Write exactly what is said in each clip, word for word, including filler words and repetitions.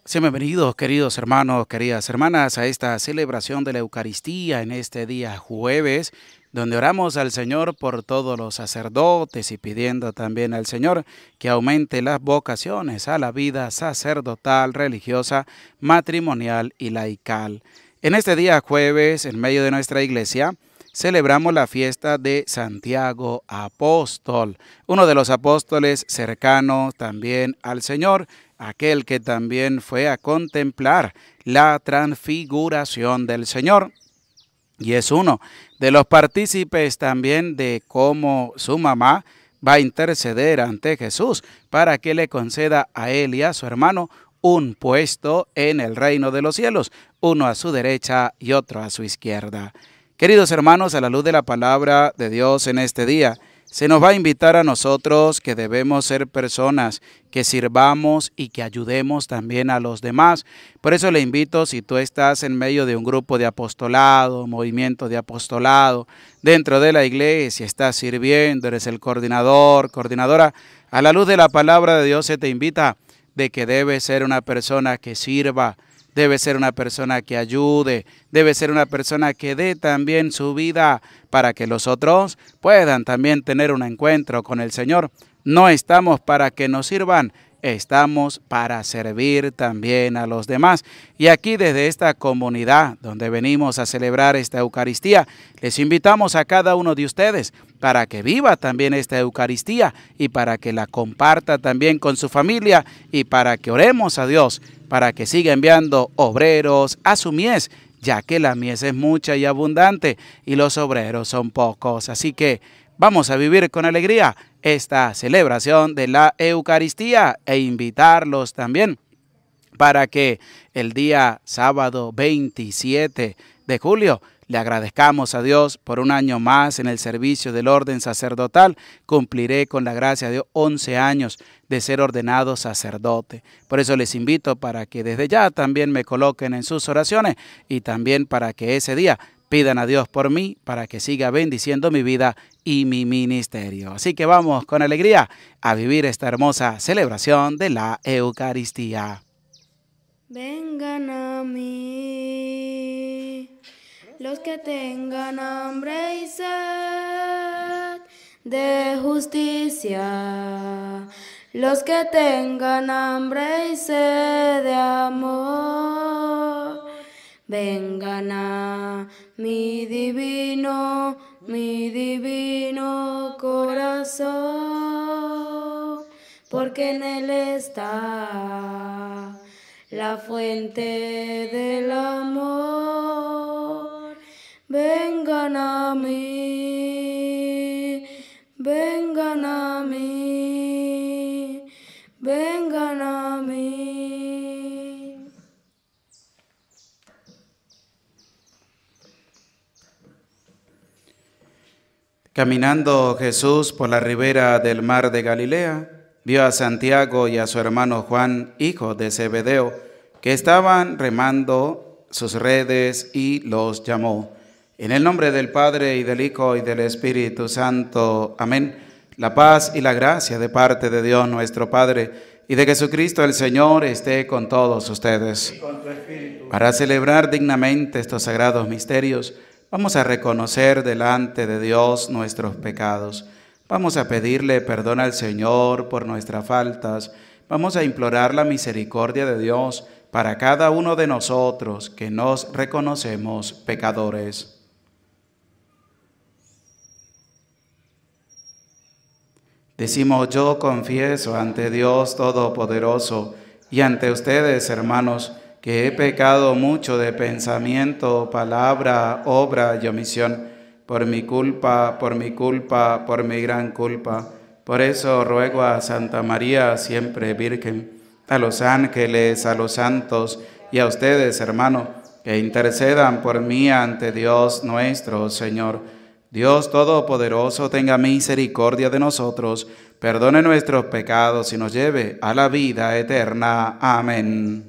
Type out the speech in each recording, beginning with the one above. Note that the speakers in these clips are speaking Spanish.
Sean bienvenidos, queridos hermanos, queridas hermanas, a esta celebración de la Eucaristía en este día jueves, donde oramos al Señor por todos los sacerdotes y pidiendo también al Señor que aumente las vocaciones a la vida sacerdotal, religiosa, matrimonial y laical. En este día jueves, en medio de nuestra iglesia, celebramos la fiesta de Santiago Apóstol, uno de los apóstoles cercanos también al Señor, aquel que también fue a contemplar la transfiguración del Señor. Y es uno de los partícipes también de cómo su mamá va a interceder ante Jesús para que le conceda a él y a su hermano un puesto en el reino de los cielos, uno a su derecha y otro a su izquierda. Queridos hermanos, a la luz de la palabra de Dios en este día, se nos va a invitar a nosotros que debemos ser personas que sirvamos y que ayudemos también a los demás. Por eso le invito, si tú estás en medio de un grupo de apostolado, movimiento de apostolado, dentro de la iglesia, estás sirviendo, eres el coordinador, coordinadora, a la luz de la palabra de Dios se te invita de que debes ser una persona que sirva, debe ser una persona que ayude, debe ser una persona que dé también su vida para que los otros puedan también tener un encuentro con el Señor. No estamos para que nos sirvan, estamos para servir también a los demás. Y aquí desde esta comunidad donde venimos a celebrar esta Eucaristía, les invitamos a cada uno de ustedes para que viva también esta Eucaristía y para que la comparta también con su familia y para que oremos a Dios para que siga enviando obreros a su mies, ya que la mies es mucha y abundante y los obreros son pocos. Así que vamos a vivir con alegría esta celebración de la Eucaristía e invitarlos también para que el día sábado veintisiete de julio le agradezcamos a Dios por un año más en el servicio del orden sacerdotal. Cumpliré con la gracia de Dios once años de ser ordenado sacerdote. Por eso les invito para que desde ya también me coloquen en sus oraciones y también para que ese día pidan a Dios por mí para que siga bendiciendo mi vida y mi ministerio. Así que vamos con alegría a vivir esta hermosa celebración de la Eucaristía. Vengan a mí los que tengan hambre y sed de justicia, los que tengan hambre y sed de amor. Vengan a mi divino, mi divino corazón, porque en él está la fuente del amor. Vengan a mí, vengan a mí, vengan a mí. Caminando Jesús por la ribera del mar de Galilea, vio a Santiago y a su hermano Juan, hijo de Zebedeo, que estaban remando sus redes y los llamó. En el nombre del Padre, y del Hijo, y del Espíritu Santo. Amén. La paz y la gracia de parte de Dios nuestro Padre y de Jesucristo el Señor esté con todos ustedes. Para celebrar dignamente estos sagrados misterios, vamos a reconocer delante de Dios nuestros pecados. Vamos a pedirle perdón al Señor por nuestras faltas. Vamos a implorar la misericordia de Dios para cada uno de nosotros que nos reconocemos pecadores. Decimos: yo confieso ante Dios Todopoderoso y ante ustedes, hermanos, que he pecado mucho de pensamiento, palabra, obra y omisión, por mi culpa, por mi culpa, por mi gran culpa. Por eso ruego a Santa María, siempre Virgen, a los ángeles, a los santos y a ustedes, hermanos, que intercedan por mí ante Dios nuestro Señor. Dios Todopoderoso tenga misericordia de nosotros, perdone nuestros pecados y nos lleve a la vida eterna. Amén.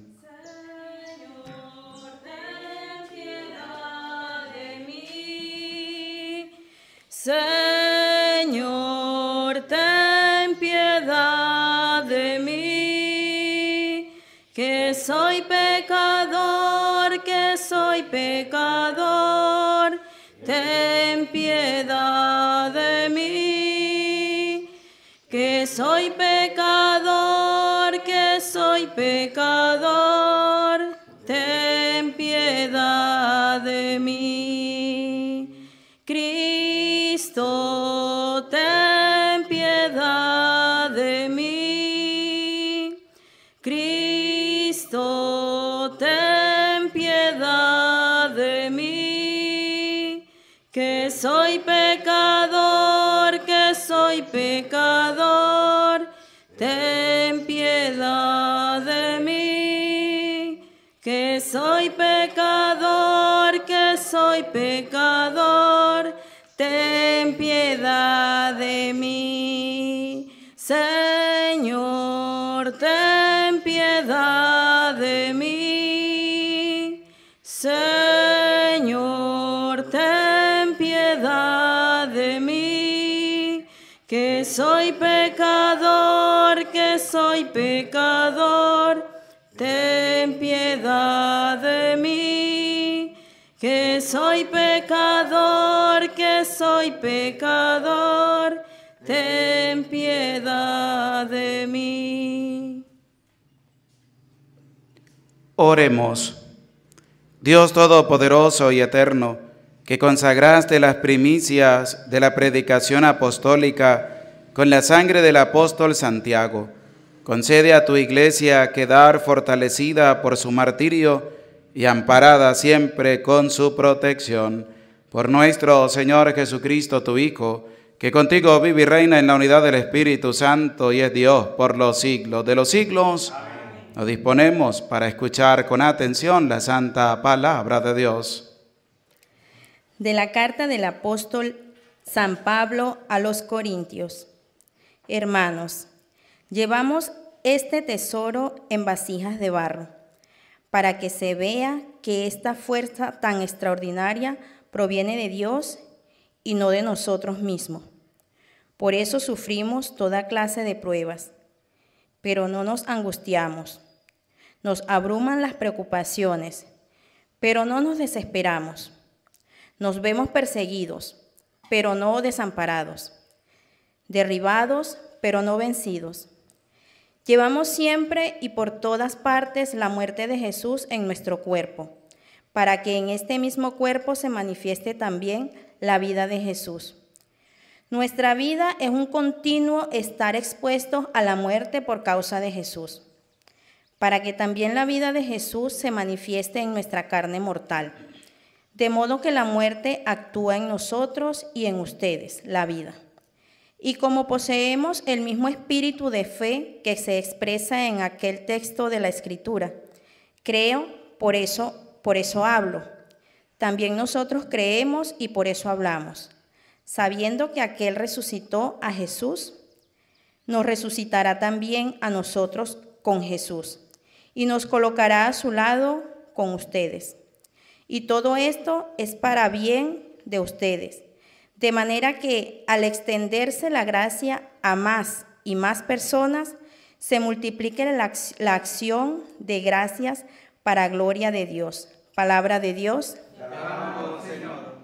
Señor, ten piedad de mí, que que soy pecador, que soy pecador, ten piedad de mí. Que soy pecador, que soy pecador, ten piedad de mí. Cristo, ten piedad de mí. Cristo, ten piedad de mí. Que soy pecador, que soy pecador, ten piedad de mí. Que soy pecador, que soy pecador, ten piedad de mí. Señor, ten piedad de mí. Señor, ten piedad de mí. Que soy pecador, que soy pecador, ten piedad de mí. Que soy pecador, que soy pecador, ten piedad de mí. Oremos. Dios Todopoderoso y Eterno, que consagraste las primicias de la predicación apostólica con la sangre del apóstol Santiago, concede a tu Iglesia quedar fortalecida por su martirio y amparada siempre con su protección. Por nuestro Señor Jesucristo, tu Hijo, que contigo vive y reina en la unidad del Espíritu Santo y es Dios por los siglos de los siglos. Amén. Nos disponemos para escuchar con atención la santa palabra de Dios. De la carta del apóstol San Pablo a los Corintios. Hermanos, llevamos este tesoro en vasijas de barro, para que se vea que esta fuerza tan extraordinaria proviene de Dios y no de nosotros mismos. Por eso sufrimos toda clase de pruebas, pero no nos angustiamos. Nos abruman las preocupaciones, pero no nos desesperamos. Nos vemos perseguidos, pero no desamparados. Derribados, pero no vencidos. Llevamos siempre y por todas partes la muerte de Jesús en nuestro cuerpo, para que en este mismo cuerpo se manifieste también la vida de Jesús. Nuestra vida es un continuo estar expuestos a la muerte por causa de Jesús, para que también la vida de Jesús se manifieste en nuestra carne mortal, de modo que la muerte actúa en nosotros y en ustedes, la vida. Y como poseemos el mismo espíritu de fe que se expresa en aquel texto de la Escritura, creo, por eso, por eso hablo. También nosotros creemos y por eso hablamos, sabiendo que aquel resucitó a Jesús, nos resucitará también a nosotros con Jesús y nos colocará a su lado con ustedes. Y todo esto es para bien de ustedes, de manera que al extenderse la gracia a más y más personas, se multiplique la, la acción de gracias para gloria de Dios. Palabra de Dios. Te alabamos, Señor.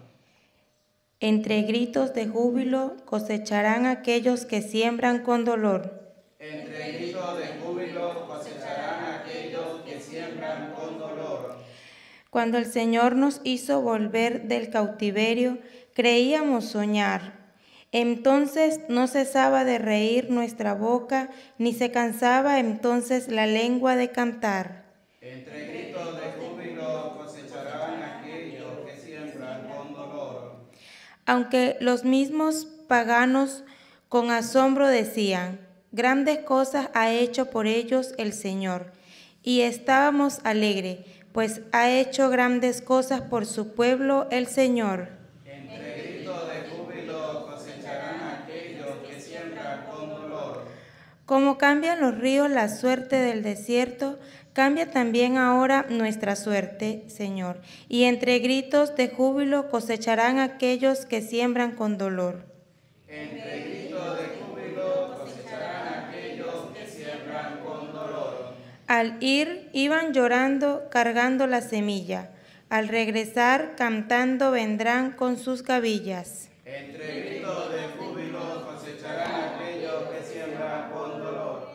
Entre gritos de júbilo cosecharán aquellos que siembran con dolor. Entre gritos de júbilo cosecharán aquellos que siembran con dolor. Cuando el Señor nos hizo volver del cautiverio, creíamos soñar. Entonces no cesaba de reír nuestra boca, ni se cansaba entonces la lengua de cantar. Entre gritos de júbilo cosecharán aquellos que siembran con dolor. Aunque los mismos paganos con asombro decían, grandes cosas ha hecho por ellos el Señor. Y estábamos alegres, pues ha hecho grandes cosas por su pueblo el Señor. Entre gritos de júbilo cosecharán aquellos que siembran con dolor. Como cambian los ríos la suerte del desierto, cambia también ahora nuestra suerte, Señor. Y entre gritos de júbilo cosecharán aquellos que siembran con dolor. Entre gritos de júbilo cosecharán aquellos que siembran con dolor. Al ir iban llorando, cargando la semilla. Al regresar, cantando, vendrán con sus gavillas. Entre gritos de júbilo cosecharán aquellos que siembran con dolor.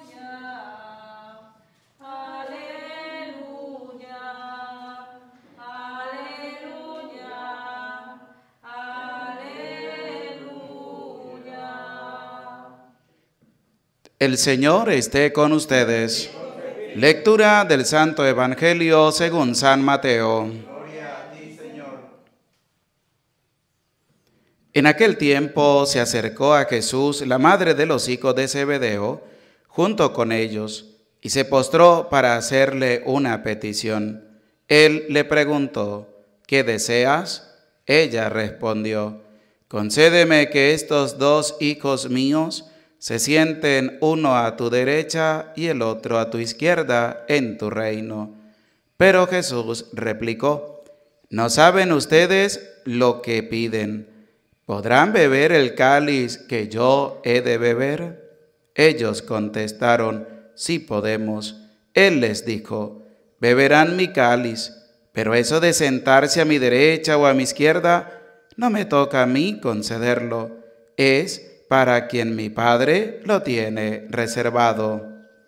Aleluya, aleluya, aleluya. El Señor esté con ustedes. Lectura del Santo Evangelio según San Mateo. Gloria a ti, Señor. En aquel tiempo se acercó a Jesús la madre de los hijos de Zebedeo, junto con ellos, y se postró para hacerle una petición. Él le preguntó, ¿qué deseas? Ella respondió, concédeme que estos dos hijos míos se sienten uno a tu derecha y el otro a tu izquierda en tu reino. Pero Jesús replicó, ¿no saben ustedes lo que piden? ¿Podrán beber el cáliz que yo he de beber? Ellos contestaron, sí podemos. Él les dijo, beberán mi cáliz, pero eso de sentarse a mi derecha o a mi izquierda, no me toca a mí concederlo. Es para quien mi Padre lo tiene reservado.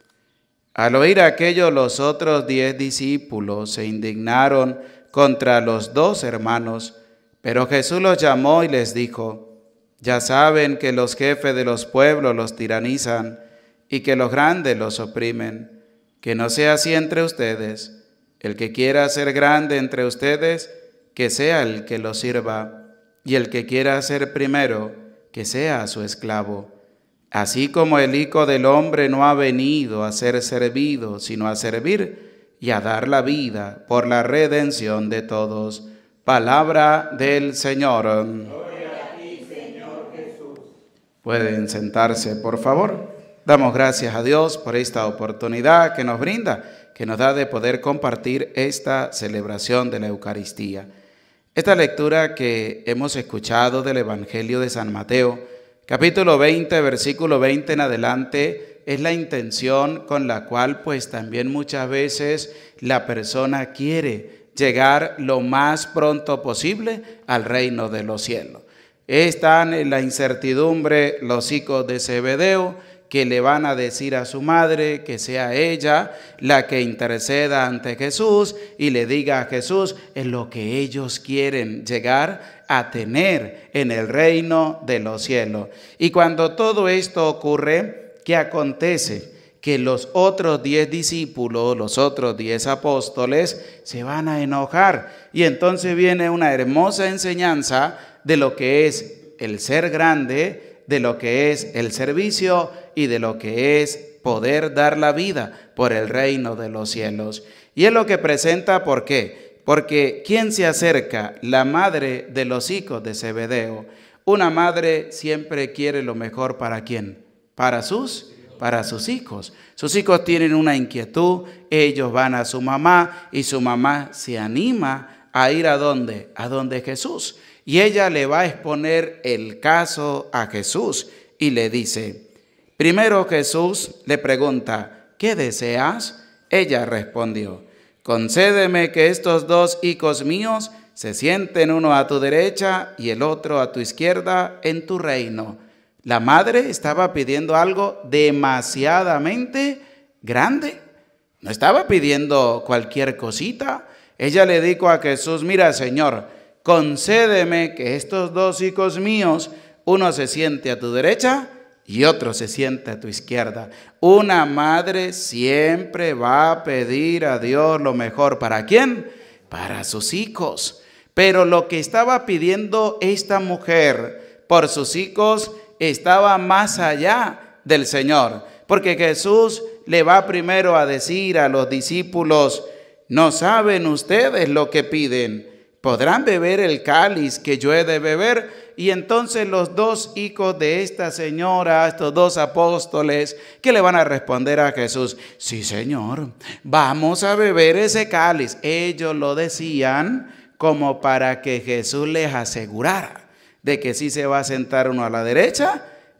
Al oír aquello, los otros diez discípulos se indignaron contra los dos hermanos, pero Jesús los llamó y les dijo, ya saben que los jefes de los pueblos los tiranizan y que los grandes los oprimen, que no sea así entre ustedes. El que quiera ser grande entre ustedes, que sea el que los sirva, y el que quiera ser primero, que sea su esclavo. Así como el Hijo del Hombre no ha venido a ser servido, sino a servir y a dar la vida por la redención de todos. Palabra del Señor. Gloria a ti, Señor Jesús. Pueden sentarse, por favor. Damos gracias a Dios por esta oportunidad que nos brinda, que nos da de poder compartir esta celebración de la Eucaristía. Esta lectura que hemos escuchado del Evangelio de San Mateo, capítulo veinte, versículo veinte en adelante, es la intención con la cual pues también muchas veces la persona quiere llegar lo más pronto posible al reino de los cielos. Están en la incertidumbre los hijos de Zebedeo, que le van a decir a su madre que sea ella la que interceda ante Jesús y le diga a Jesús en lo que ellos quieren llegar a tener en el reino de los cielos. Y cuando todo esto ocurre, ¿qué acontece? Que los otros diez discípulos, los otros diez apóstoles, se van a enojar. Y entonces viene una hermosa enseñanza de lo que es el ser grande, de lo que es el servicio y de lo que es poder dar la vida por el reino de los cielos. Y es lo que presenta, ¿por qué? Porque ¿quién se acerca? La madre de los hijos de Zebedeo. Una madre siempre quiere lo mejor ¿para quién? Para sus, para sus hijos. Sus hijos tienen una inquietud, ellos van a su mamá y su mamá se anima a ir ¿a dónde? A donde Jesús. Y ella le va a exponer el caso a Jesús y le dice, primero Jesús le pregunta, ¿qué deseas? Ella respondió, concédeme que estos dos hijos míos se sienten uno a tu derecha y el otro a tu izquierda en tu reino. La madre estaba pidiendo algo demasiadamente grande. No estaba pidiendo cualquier cosita. Ella le dijo a Jesús, mira, Señor, concédeme que estos dos hijos míos, uno se siente a tu derecha y otro se siente a tu izquierda. Una madre siempre va a pedir a Dios lo mejor. ¿Para quién? Para sus hijos. Pero lo que estaba pidiendo esta mujer por sus hijos estaba más allá del Señor. Porque Jesús le va primero a decir a los discípulos, ¿no saben ustedes lo que piden? ¿Podrán beber el cáliz que yo he de beber? Y entonces los dos hijos de esta señora, estos dos apóstoles, ¿qué le van a responder a Jesús? Sí, Señor, vamos a beber ese cáliz. Ellos lo decían como para que Jesús les asegurara de que sí se va a sentar uno a la derecha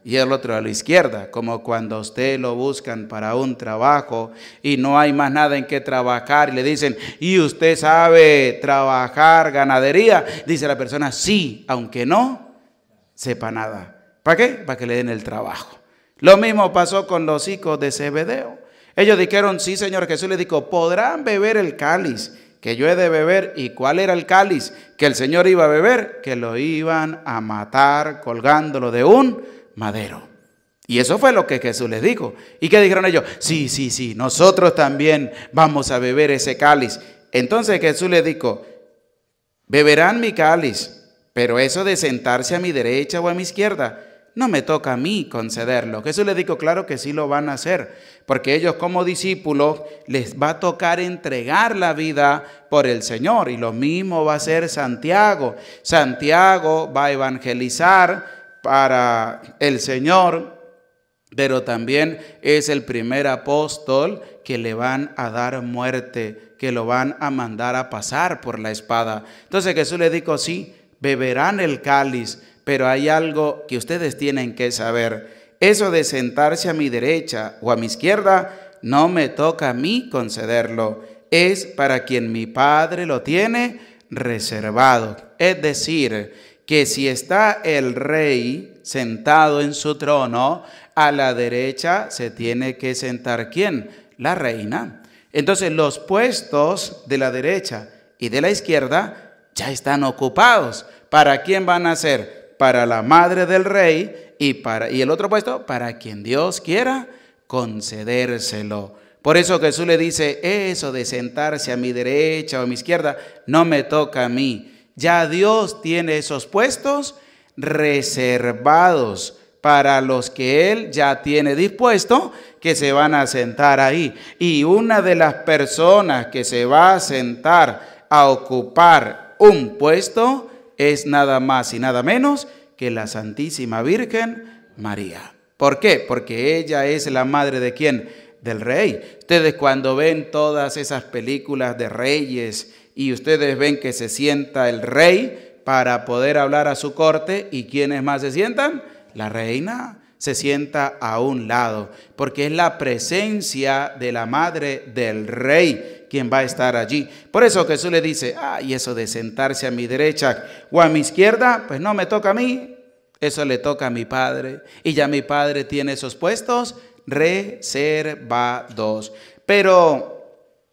y el otro a la izquierda, como cuando a usted lo buscan para un trabajo y no hay más nada en que trabajar y le dicen, ¿y usted sabe trabajar ganadería? Dice la persona, sí, aunque no sepa nada. ¿Para qué? Para que le den el trabajo. Lo mismo pasó con los hijos de Zebedeo. Ellos dijeron, sí, Señor. Jesús les dijo, podrán beber el cáliz que yo he de beber. ¿Y cuál era el cáliz que el Señor iba a beber? Que lo iban a matar colgándolo de un madero. Y eso fue lo que Jesús les dijo. ¿Y qué dijeron ellos? Sí, sí, sí, nosotros también vamos a beber ese cáliz. Entonces Jesús les dijo, beberán mi cáliz, pero eso de sentarse a mi derecha o a mi izquierda, no me toca a mí concederlo. Jesús les dijo, claro que sí lo van a hacer, porque ellos como discípulos les va a tocar entregar la vida por el Señor. Y lo mismo va a hacer Santiago. Santiago va a evangelizar para el Señor, pero también es el primer apóstol que le van a dar muerte, que lo van a mandar a pasar por la espada. Entonces Jesús les dijo, sí, beberán el cáliz, pero hay algo que ustedes tienen que saber. Eso de sentarse a mi derecha o a mi izquierda, no me toca a mí concederlo. Es para quien mi Padre lo tiene reservado. Es decir, que si está el rey sentado en su trono, a la derecha se tiene que sentar ¿quién? La reina. Entonces los puestos de la derecha y de la izquierda ya están ocupados. ¿Para quién van a ser? Para la madre del rey y, para, y el otro puesto para quien Dios quiera concedérselo. Por eso Jesús le dice, eso de sentarse a mi derecha o a mi izquierda no me toca a mí. Ya Dios tiene esos puestos reservados para los que Él ya tiene dispuesto que se van a sentar ahí. Y una de las personas que se va a sentar a ocupar un puesto es nada más y nada menos que la Santísima Virgen María. ¿Por qué? Porque ella es la madre de ¿quién? Del rey. Ustedes cuando ven todas esas películas de reyes y ustedes ven que se sienta el rey para poder hablar a su corte, ¿y quiénes más se sientan? La reina se sienta a un lado, porque es la presencia de la madre del rey quien va a estar allí. Por eso Jesús le dice, ay, eso de sentarse a mi derecha o a mi izquierda, pues no me toca a mí, eso le toca a mi Padre. Y ya mi Padre tiene esos puestos reservados. Pero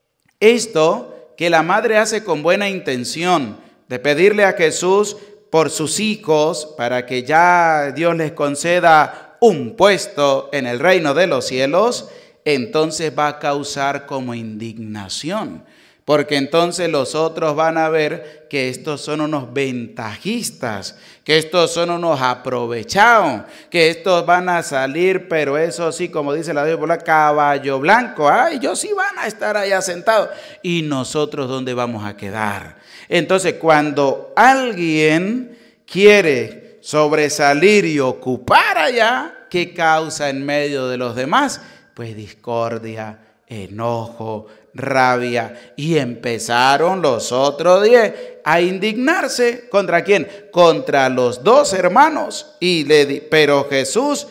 esto que la madre hace con buena intención de pedirle a Jesús por sus hijos para que ya Dios les conceda un puesto en el reino de los cielos, entonces va a causar como indignación, porque entonces los otros van a ver que estos son unos ventajistas, que estos son unos aprovechados, que estos van a salir, pero eso sí, como dice la Biblia, caballo blanco, ay, ellos sí van a estar allá sentados, y nosotros ¿dónde vamos a quedar? Entonces cuando alguien quiere sobresalir y ocupar allá, ¿qué causa en medio de los demás? Pues discordia, enojo, rabia. Y empezaron los otros diez a indignarse. ¿Contra quién? Contra los dos hermanos. Y le di, pero Jesús,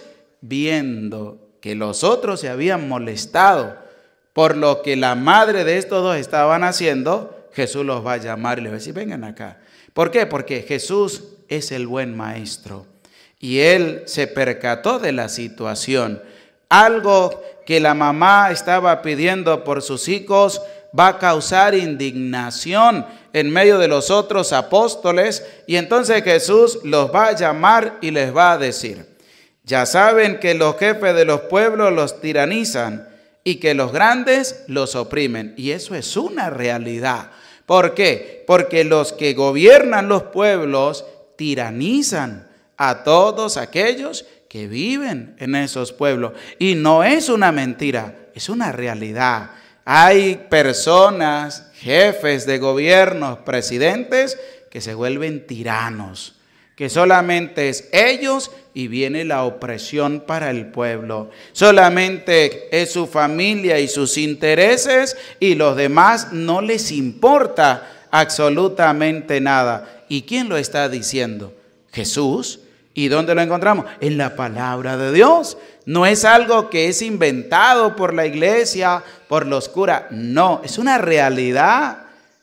viendo que los otros se habían molestado por lo que la madre de estos dos estaban haciendo, Jesús los va a llamar y les va a decir, vengan acá. ¿Por qué? Porque Jesús es el buen maestro. Y él se percató de la situación. Algo que la mamá estaba pidiendo por sus hijos va a causar indignación en medio de los otros apóstoles. Y entonces Jesús los va a llamar y les va a decir, ya saben que los jefes de los pueblos los tiranizan y que los grandes los oprimen. Y eso es una realidad. ¿Por qué? Porque los que gobiernan los pueblos tiranizan a todos aquellos que viven en esos pueblos. Y no es una mentira, es una realidad. Hay personas, jefes de gobiernos, presidentes, que se vuelven tiranos, que solamente es ellos y viene la opresión para el pueblo. Solamente es su familia y sus intereses y los demás no les importa absolutamente nada. ¿Y quién lo está diciendo? Jesús. ¿Y dónde lo encontramos? En la palabra de Dios. No es algo que es inventado por la iglesia, por los curas. No, es una realidad.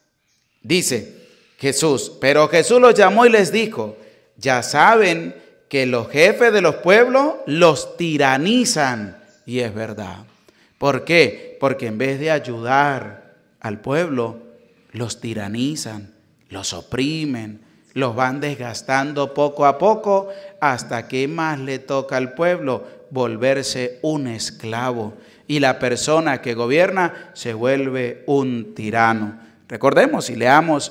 Dice Jesús, pero Jesús los llamó y les dijo, ya saben que los jefes de los pueblos los tiranizan. Y es verdad. ¿Por qué? Porque en vez de ayudar al pueblo, los tiranizan, los oprimen, los van desgastando poco a poco hasta que más le toca al pueblo volverse un esclavo. Y la persona que gobierna se vuelve un tirano. Recordemos y leamos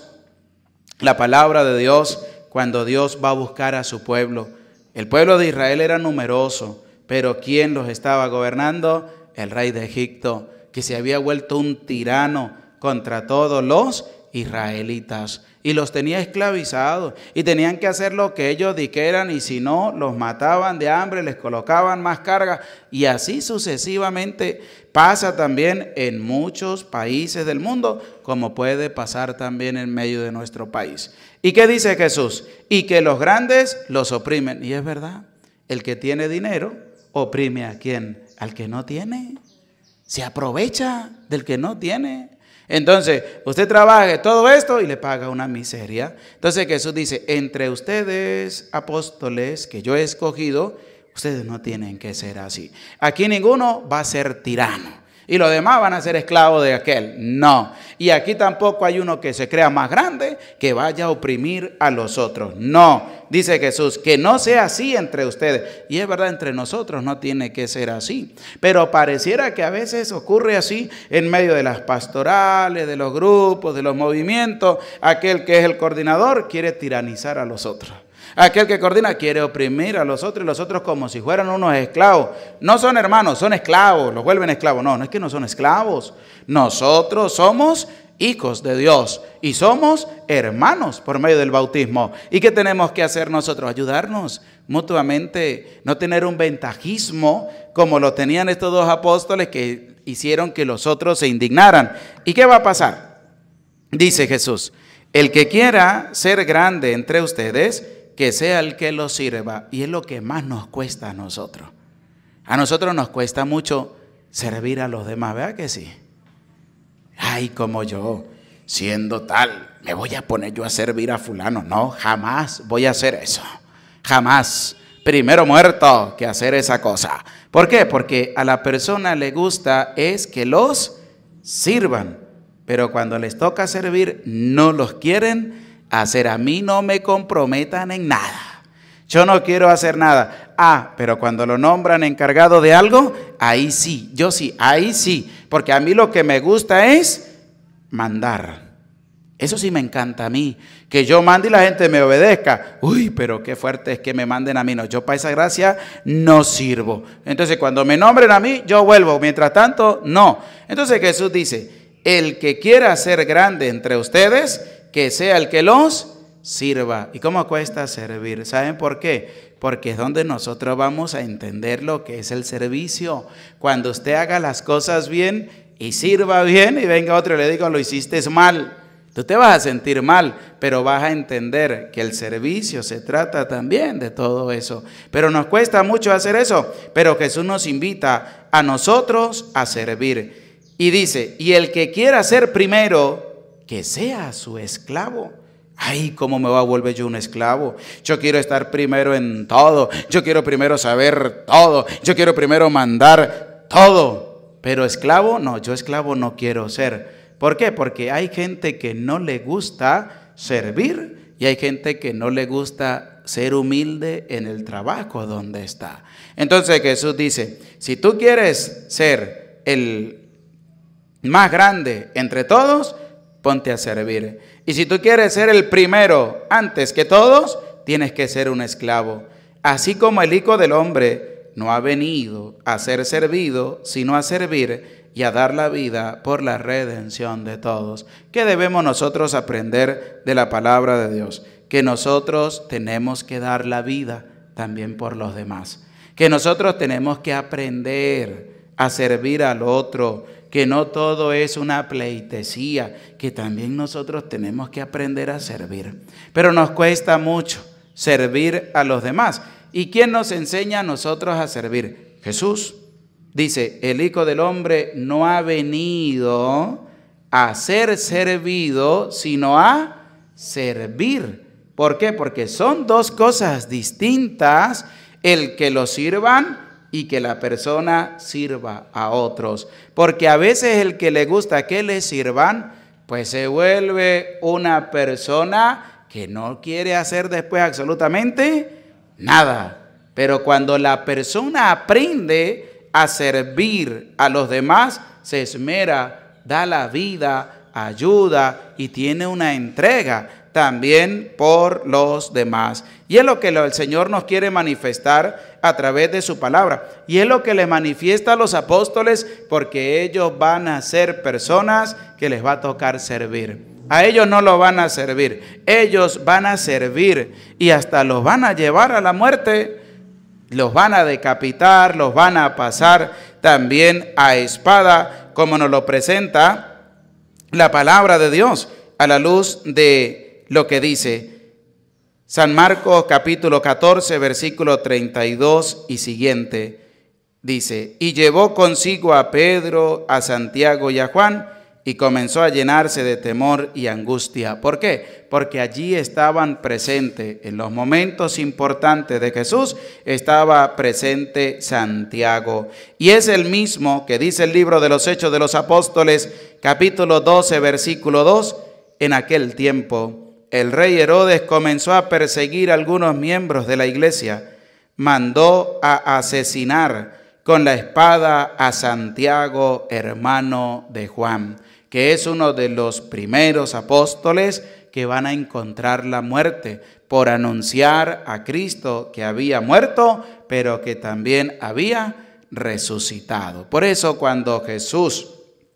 la palabra de Dios cuando Dios va a buscar a su pueblo. El pueblo de Israel era numeroso, pero ¿quién los estaba gobernando? El rey de Egipto, que se había vuelto un tirano contra todos los israelitas y los tenía esclavizados y tenían que hacer lo que ellos dijeran, y si no, los mataban de hambre, les colocaban más carga, y así sucesivamente. Pasa también en muchos países del mundo, como puede pasar también en medio de nuestro país. ¿Y qué dice Jesús? Y que los grandes los oprimen. Y es verdad, el que tiene dinero oprime a ¿quién? Al que no tiene. Se aprovecha del que no tiene. Entonces, usted trabaje todo esto y le paga una miseria. Entonces Jesús dice, entre ustedes, apóstoles, que yo he escogido, ustedes no tienen que ser así. Aquí ninguno va a ser tirano y los demás van a ser esclavos de aquel. No. Y aquí tampoco hay uno que se crea más grande que vaya a oprimir a los otros. No. Dice Jesús, que no sea así entre ustedes. Y es verdad, entre nosotros no tiene que ser así. Pero pareciera que a veces ocurre así en medio de las pastorales, de los grupos, de los movimientos. Aquel que es el coordinador quiere tiranizar a los otros. Aquel que coordina quiere oprimir a los otros, y los otros como si fueran unos esclavos. No son hermanos, son esclavos, los vuelven esclavos. No, no es que no son esclavos. Nosotros somos hijos de Dios y somos hermanos por medio del bautismo. ¿Y qué tenemos que hacer nosotros? Ayudarnos mutuamente, no tener un ventajismo como lo tenían estos dos apóstoles que hicieron que los otros se indignaran. ¿Y qué va a pasar? Dice Jesús, el que quiera ser grande entre ustedes, que sea el que lo sirva. Y es lo que más nos cuesta a nosotros. A nosotros nos cuesta mucho servir a los demás, ¿verdad que sí? Ay, como yo, siendo tal, me voy a poner yo a servir a fulano. No, jamás voy a hacer eso. Jamás. Primero muerto que hacer esa cosa. ¿Por qué? Porque a la persona le gusta es que los sirvan. Pero cuando les toca servir, no los quieren hacer. A mí no me comprometan en nada. Yo no quiero hacer nada. Ah, pero cuando lo nombran encargado de algo, ahí sí, yo sí, ahí sí. Porque a mí lo que me gusta es mandar. Eso sí me encanta a mí, que yo mande y la gente me obedezca. Uy, pero qué fuerte es que me manden a mí. No, yo para esa gracia no sirvo. Entonces cuando me nombren a mí, yo vuelvo. Mientras tanto, no. Entonces Jesús dice, el que quiera ser grande entre ustedes, que sea el que los sirva. ¿Y cómo cuesta servir? ¿Saben por qué? Porque es donde nosotros vamos a entender lo que es el servicio. Cuando usted haga las cosas bien y sirva bien y venga otro y le diga, lo hiciste mal. Tú te vas a sentir mal, pero vas a entender que el servicio se trata también de todo eso. Pero nos cuesta mucho hacer eso. Pero Jesús nos invita a nosotros a servir. Y dice, y el que quiera ser primero, que sea su esclavo. Ay, ¿cómo me voy a volver yo un esclavo? Yo quiero estar primero en todo. Yo quiero primero saber todo. Yo quiero primero mandar todo. Pero esclavo, no, yo esclavo no quiero ser. ¿Por qué? Porque hay gente que no le gusta servir y hay gente que no le gusta ser humilde en el trabajo donde está. Entonces Jesús dice, si tú quieres ser el más grande entre todos, ponte a servir. Y si tú quieres ser el primero antes que todos, tienes que ser un esclavo. Así como el Hijo del Hombre no ha venido a ser servido, sino a servir y a dar la vida por la redención de todos. ¿Qué debemos nosotros aprender de la palabra de Dios? Que nosotros tenemos que dar la vida también por los demás. Que nosotros tenemos que aprender a servir al otro, que no todo es una pleitesía, que también nosotros tenemos que aprender a servir. Pero nos cuesta mucho, servir a los demás. ¿Y quién nos enseña a nosotros a servir? Jesús. Dice, el Hijo del Hombre no ha venido a ser servido, sino a servir. ¿Por qué? Porque son dos cosas distintas, el que lo sirvan y que la persona sirva a otros. Porque a veces el que le gusta que le sirvan, pues se vuelve una persona que no quiere hacer después absolutamente nada. Pero cuando la persona aprende a servir a los demás, se esmera, da la vida, ayuda y tiene una entrega también por los demás. Y es lo que el Señor nos quiere manifestar a través de su palabra. Y es lo que le manifiesta a los apóstoles, porque ellos van a ser personas que les va a tocar servir. A ellos no lo van a servir, ellos van a servir y hasta los van a llevar a la muerte. Los van a decapitar, los van a pasar también a espada, como nos lo presenta la palabra de Dios a la luz de lo que dice San Marcos capítulo catorce, versículo treinta y dos y siguiente. Dice, y llevó consigo a Pedro, a Santiago y a Juan, y comenzó a llenarse de temor y angustia. ¿Por qué? Porque allí estaban presentes, en los momentos importantes de Jesús, estaba presente Santiago. Y es el mismo que dice el libro de los Hechos de los Apóstoles, capítulo doce, versículo dos. En aquel tiempo, el rey Herodes comenzó a perseguir a algunos miembros de la iglesia. Mandó a asesinar con la espada a Santiago, hermano de Juan, que es uno de los primeros apóstoles que van a encontrar la muerte por anunciar a Cristo que había muerto, pero que también había resucitado. Por eso cuando Jesús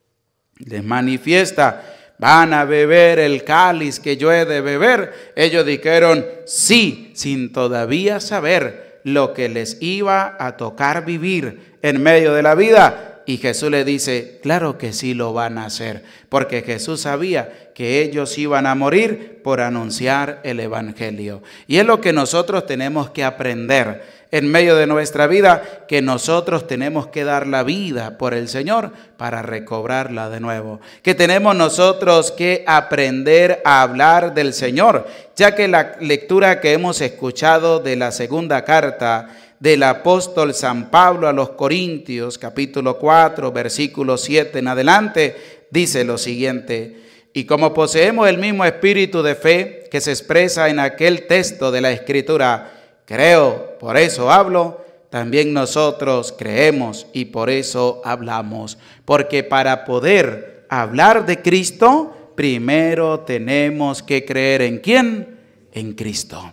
les manifiesta, van a beber el cáliz que yo he de beber, ellos dijeron sí, sin todavía saber lo que les iba a tocar vivir en medio de la vida. Y Jesús le dice, claro que sí lo van a hacer, porque Jesús sabía que ellos iban a morir por anunciar el evangelio. Y es lo que nosotros tenemos que aprender en medio de nuestra vida, que nosotros tenemos que dar la vida por el Señor para recobrarla de nuevo. Que tenemos nosotros que aprender a hablar del Señor, ya que la lectura que hemos escuchado de la segunda carta del apóstol San Pablo a los Corintios, capítulo cuatro, versículo siete en adelante, dice lo siguiente: y como poseemos el mismo espíritu de fe que se expresa en aquel texto de la Escritura, creo, por eso hablo, también nosotros creemos y por eso hablamos. Porque para poder hablar de Cristo, primero tenemos que creer ¿en quién? En Cristo.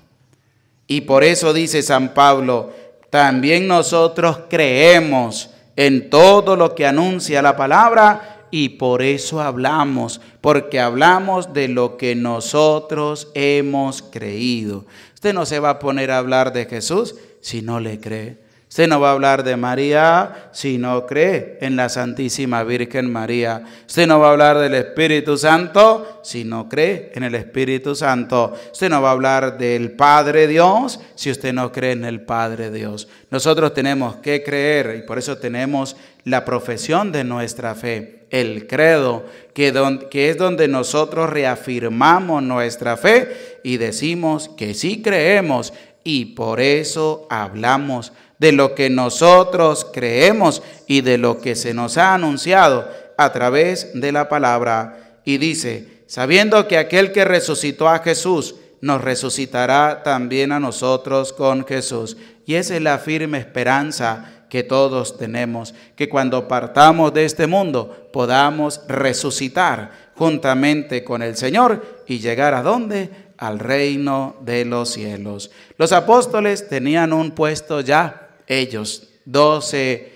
Y por eso dice San Pablo, también nosotros creemos en todo lo que anuncia la palabra y por eso hablamos, porque hablamos de lo que nosotros hemos creído. Usted no se va a poner a hablar de Jesús si no le cree. Usted no va a hablar de María si no cree en la Santísima Virgen María. Usted no va a hablar del Espíritu Santo si no cree en el Espíritu Santo. Usted no va a hablar del Padre Dios si usted no cree en el Padre Dios. Nosotros tenemos que creer y por eso tenemos la profesión de nuestra fe, el credo, que, don, que es donde nosotros reafirmamos nuestra fe y decimos que sí creemos y por eso hablamos de lo que nosotros creemos y de lo que se nos ha anunciado a través de la palabra. Y dice, sabiendo que aquel que resucitó a Jesús nos resucitará también a nosotros con Jesús. Y esa es la firme esperanza que todos tenemos, que cuando partamos de este mundo podamos resucitar juntamente con el Señor y llegar ¿a dónde? Al reino de los cielos. Los apóstoles tenían un puesto ya. Ellos, doce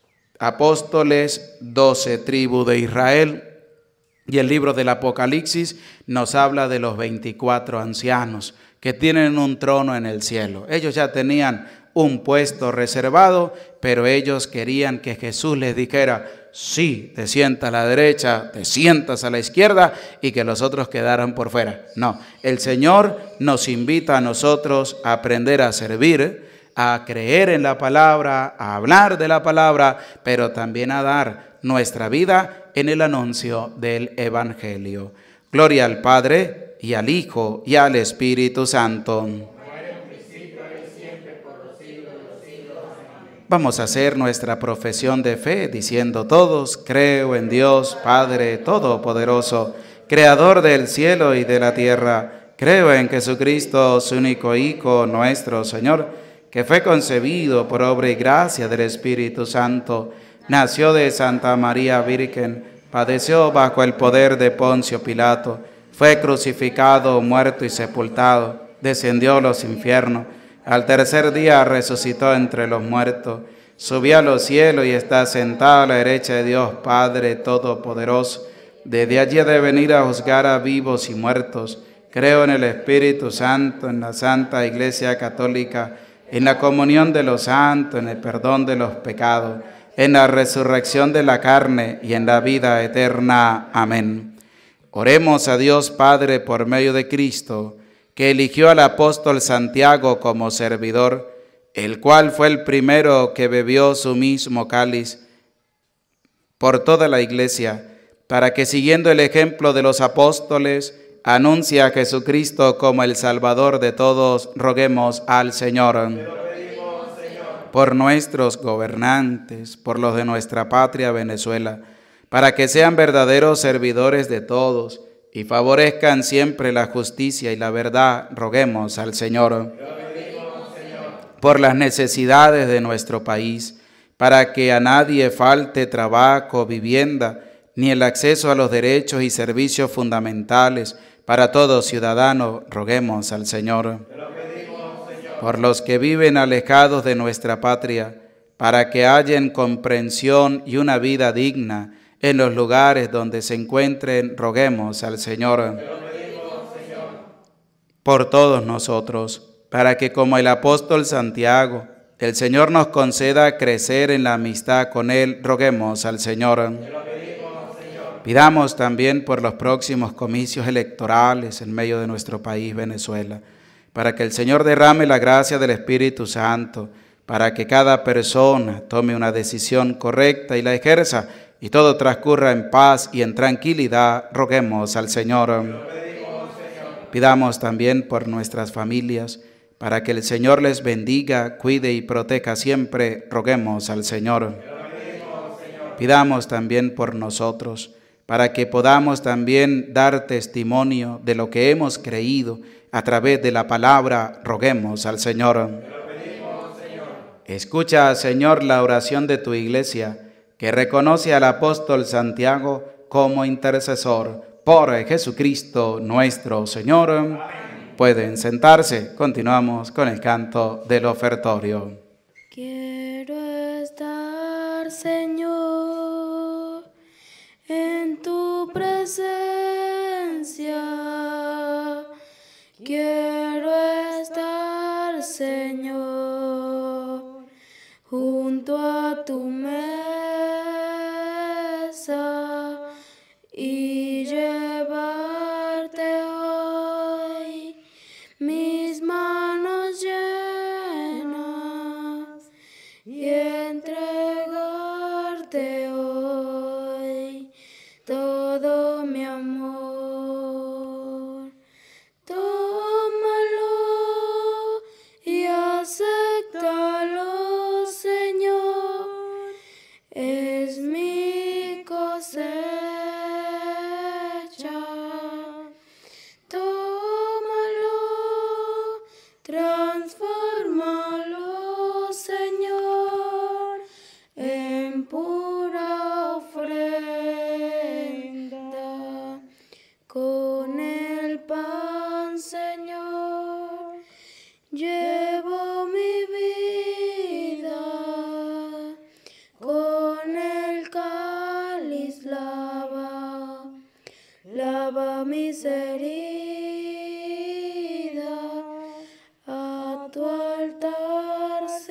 apóstoles, doce tribus de Israel. Y el libro del Apocalipsis nos habla de los veinticuatro ancianos que tienen un trono en el cielo. Ellos ya tenían un puesto reservado, pero ellos querían que Jesús les dijera: sí, te sientas a la derecha, te sientas a la izquierda, y que los otros quedaran por fuera. No, el Señor nos invita a nosotros a aprender a servir, a creer en la palabra, a hablar de la palabra, pero también a dar nuestra vida en el anuncio del Evangelio. Gloria al Padre, y al Hijo, y al Espíritu Santo. Vamos a hacer nuestra profesión de fe diciendo todos: creo en Dios Padre Todopoderoso, Creador del cielo y de la tierra. Creo en Jesucristo, su único Hijo, nuestro Señor, que fue concebido por obra y gracia del Espíritu Santo. Nació de Santa María Virgen, padeció bajo el poder de Poncio Pilato, fue crucificado, muerto y sepultado, descendió a los infiernos. Al tercer día resucitó entre los muertos, subió a los cielos y está sentado a la derecha de Dios Padre Todopoderoso. Desde allí ha de venir a juzgar a vivos y muertos. Creo en el Espíritu Santo, en la Santa Iglesia Católica, en la comunión de los santos, en el perdón de los pecados, en la resurrección de la carne y en la vida eterna. Amén. Oremos a Dios Padre por medio de Cristo, que eligió al apóstol Santiago como servidor, el cual fue el primero que bebió su mismo cáliz por toda la iglesia, para que, siguiendo el ejemplo de los apóstoles, anuncie a Jesucristo como el Salvador de todos. Roguemos al Señor. Te lo pedimos, Señor. Por nuestros gobernantes, por los de nuestra patria Venezuela, para que sean verdaderos servidores de todos y favorezcan siempre la justicia y la verdad. Roguemos al Señor. Te lo pedimos, Señor. Por las necesidades de nuestro país, para que a nadie falte trabajo, vivienda, ni el acceso a los derechos y servicios fundamentales para todo ciudadano. Roguemos al Señor. Te lo pedimos, Señor. Por los que viven alejados de nuestra patria, para que hallen comprensión y una vida digna en los lugares donde se encuentren. Roguemos al Señor. Te lo pedimos, Señor. Por todos nosotros, para que, como el apóstol Santiago, el Señor nos conceda crecer en la amistad con Él. Roguemos al Señor. Te lo pedimos, Señor. Pidamos también por los próximos comicios electorales en medio de nuestro país, Venezuela, para que el Señor derrame la gracia del Espíritu Santo, para que cada persona tome una decisión correcta y la ejerza, y todo transcurra en paz y en tranquilidad. Roguemos al Señor. Te lo pedimos, Señor. Pidamos también por nuestras familias, para que el Señor les bendiga, cuide y proteja siempre. Roguemos al Señor. Te lo pedimos, Señor. Pidamos también por nosotros, para que podamos también dar testimonio de lo que hemos creído a través de la palabra. Roguemos al Señor. Te lo pedimos, Señor. Escucha, Señor, la oración de tu iglesia, que reconoce al apóstol Santiago como intercesor. Por Jesucristo nuestro Señor. Amén. Pueden sentarse. Continuamos con el canto del ofertorio. Quiero estar, Señor, en tu presencia. Quiero estar, Señor, junto a tu mesa y llevarte hoy mis manos llenas y entregarte hoy todo mi amor. Tómalo y acéptalo, Señor, es mi cosecha. Tómalo, transfórmalo, Señor, en pura ofrenda. Con el pan, Señor, llevo mi vida. Con el cáliz lava, lava mis heridas. A tu altar,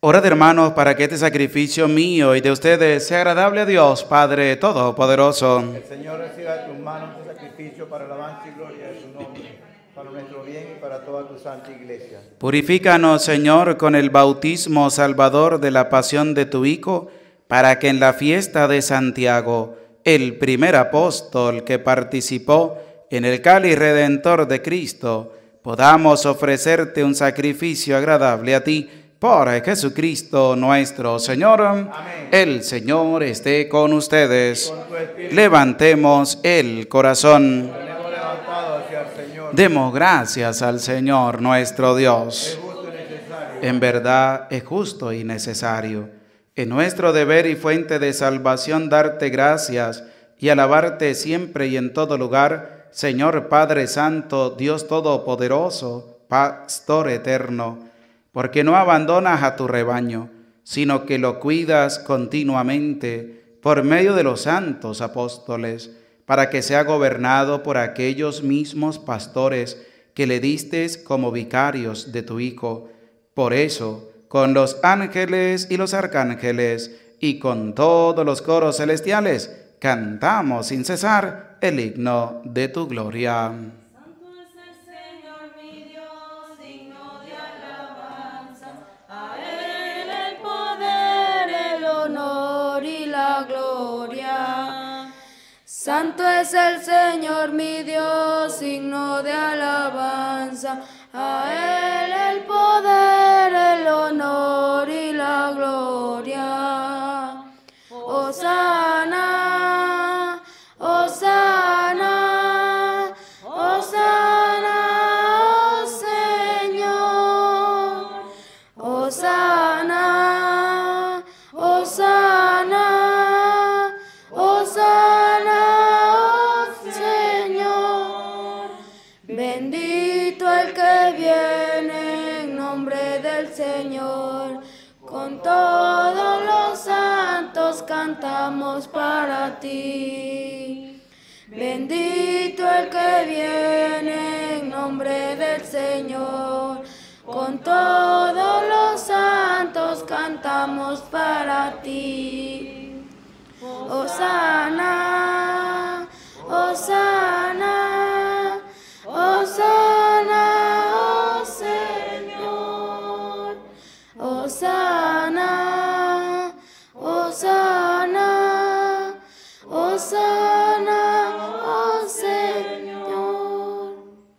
Orad, hermanos, para que este sacrificio mío y de ustedes sea agradable a Dios, Padre Todopoderoso. El Señor reciba de tus manos este sacrificio para alabanza y gloria de su nombre, para nuestro bien y para toda tu santa iglesia. Purifícanos, Señor, con el bautismo salvador de la pasión de tu Hijo, para que en la fiesta de Santiago, el primer apóstol que participó en el cáliz redentor de Cristo, podamos ofrecerte un sacrificio agradable a ti, por Jesucristo nuestro Señor. Amén. El Señor esté con ustedes. Con tu espíritu. Levantemos el corazón. Tenemos levantado hacia el Señor. Demos gracias al Señor nuestro Dios. Es justo y necesario. En verdad es justo y necesario. Es nuestro deber y fuente de salvación darte gracias y alabarte siempre y en todo lugar, Señor Padre Santo, Dios Todopoderoso, Pastor eterno, porque no abandonas a tu rebaño, sino que lo cuidas continuamente por medio de los santos apóstoles, para que sea gobernado por aquellos mismos pastores que le distes como vicarios de tu Hijo. Por eso, con los ángeles y los arcángeles y con todos los coros celestiales, cantamos sin cesar el himno de tu gloria. Santo es el Señor mi Dios, digno de alabanza. A Él el poder, el honor y la gloria. Santo es el Señor mi Dios, digno de alabanza. A Él el poder, el honor y la gloria. Hosana, Hosana, Hosana, oh Señor. Hosana, Hosana, Hosana, oh Señor. Bendito el que viene en nombre del Señor. Con todos los santos cantamos para ti. Bendito el que viene en nombre del Señor. Con todos los santos cantamos para ti. Hosana, Hosana, Hosana, oh Señor. Hosana, Hosana, Hosana, oh Señor.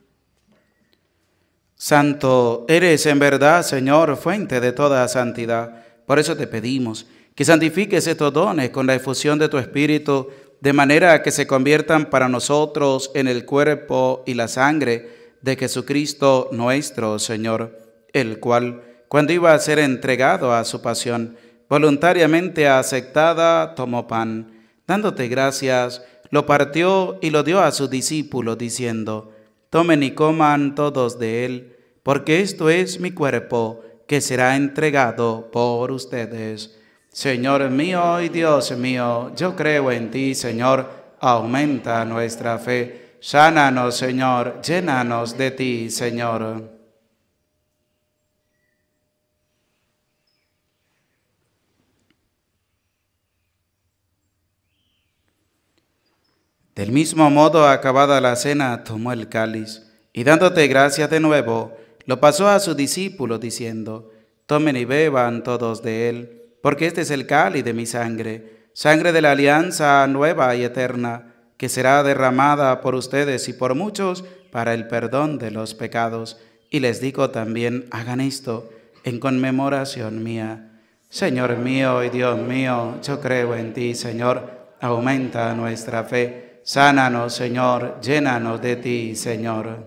Santo eres en verdad, Señor, fuente de toda santidad. Por eso te pedimos que santifiques estos dones con la efusión de tu Espíritu, de manera que se conviertan para nosotros en el cuerpo y la sangre de Jesucristo nuestro Señor, el cual, cuando iba a ser entregado a su pasión, voluntariamente aceptada, tomó pan. Dándote gracias, lo partió y lo dio a sus discípulos, diciendo: tomen y coman todos de él, porque esto es mi cuerpo, que será entregado por ustedes. Señor mío y Dios mío, yo creo en ti, Señor, aumenta nuestra fe. Sánanos, Señor, llénanos de ti, Señor. Del mismo modo, acabada la cena, tomó el cáliz, y dándote gracias de nuevo, lo pasó a sus discípulos, diciendo: tomen y beban todos de él, porque este es el cáliz de mi sangre, sangre de la alianza nueva y eterna, que será derramada por ustedes y por muchos para el perdón de los pecados. Y les digo también: hagan esto en conmemoración mía. Señor mío y Dios mío, yo creo en ti, Señor, aumenta nuestra fe. Sánanos, Señor, llénanos de ti, Señor.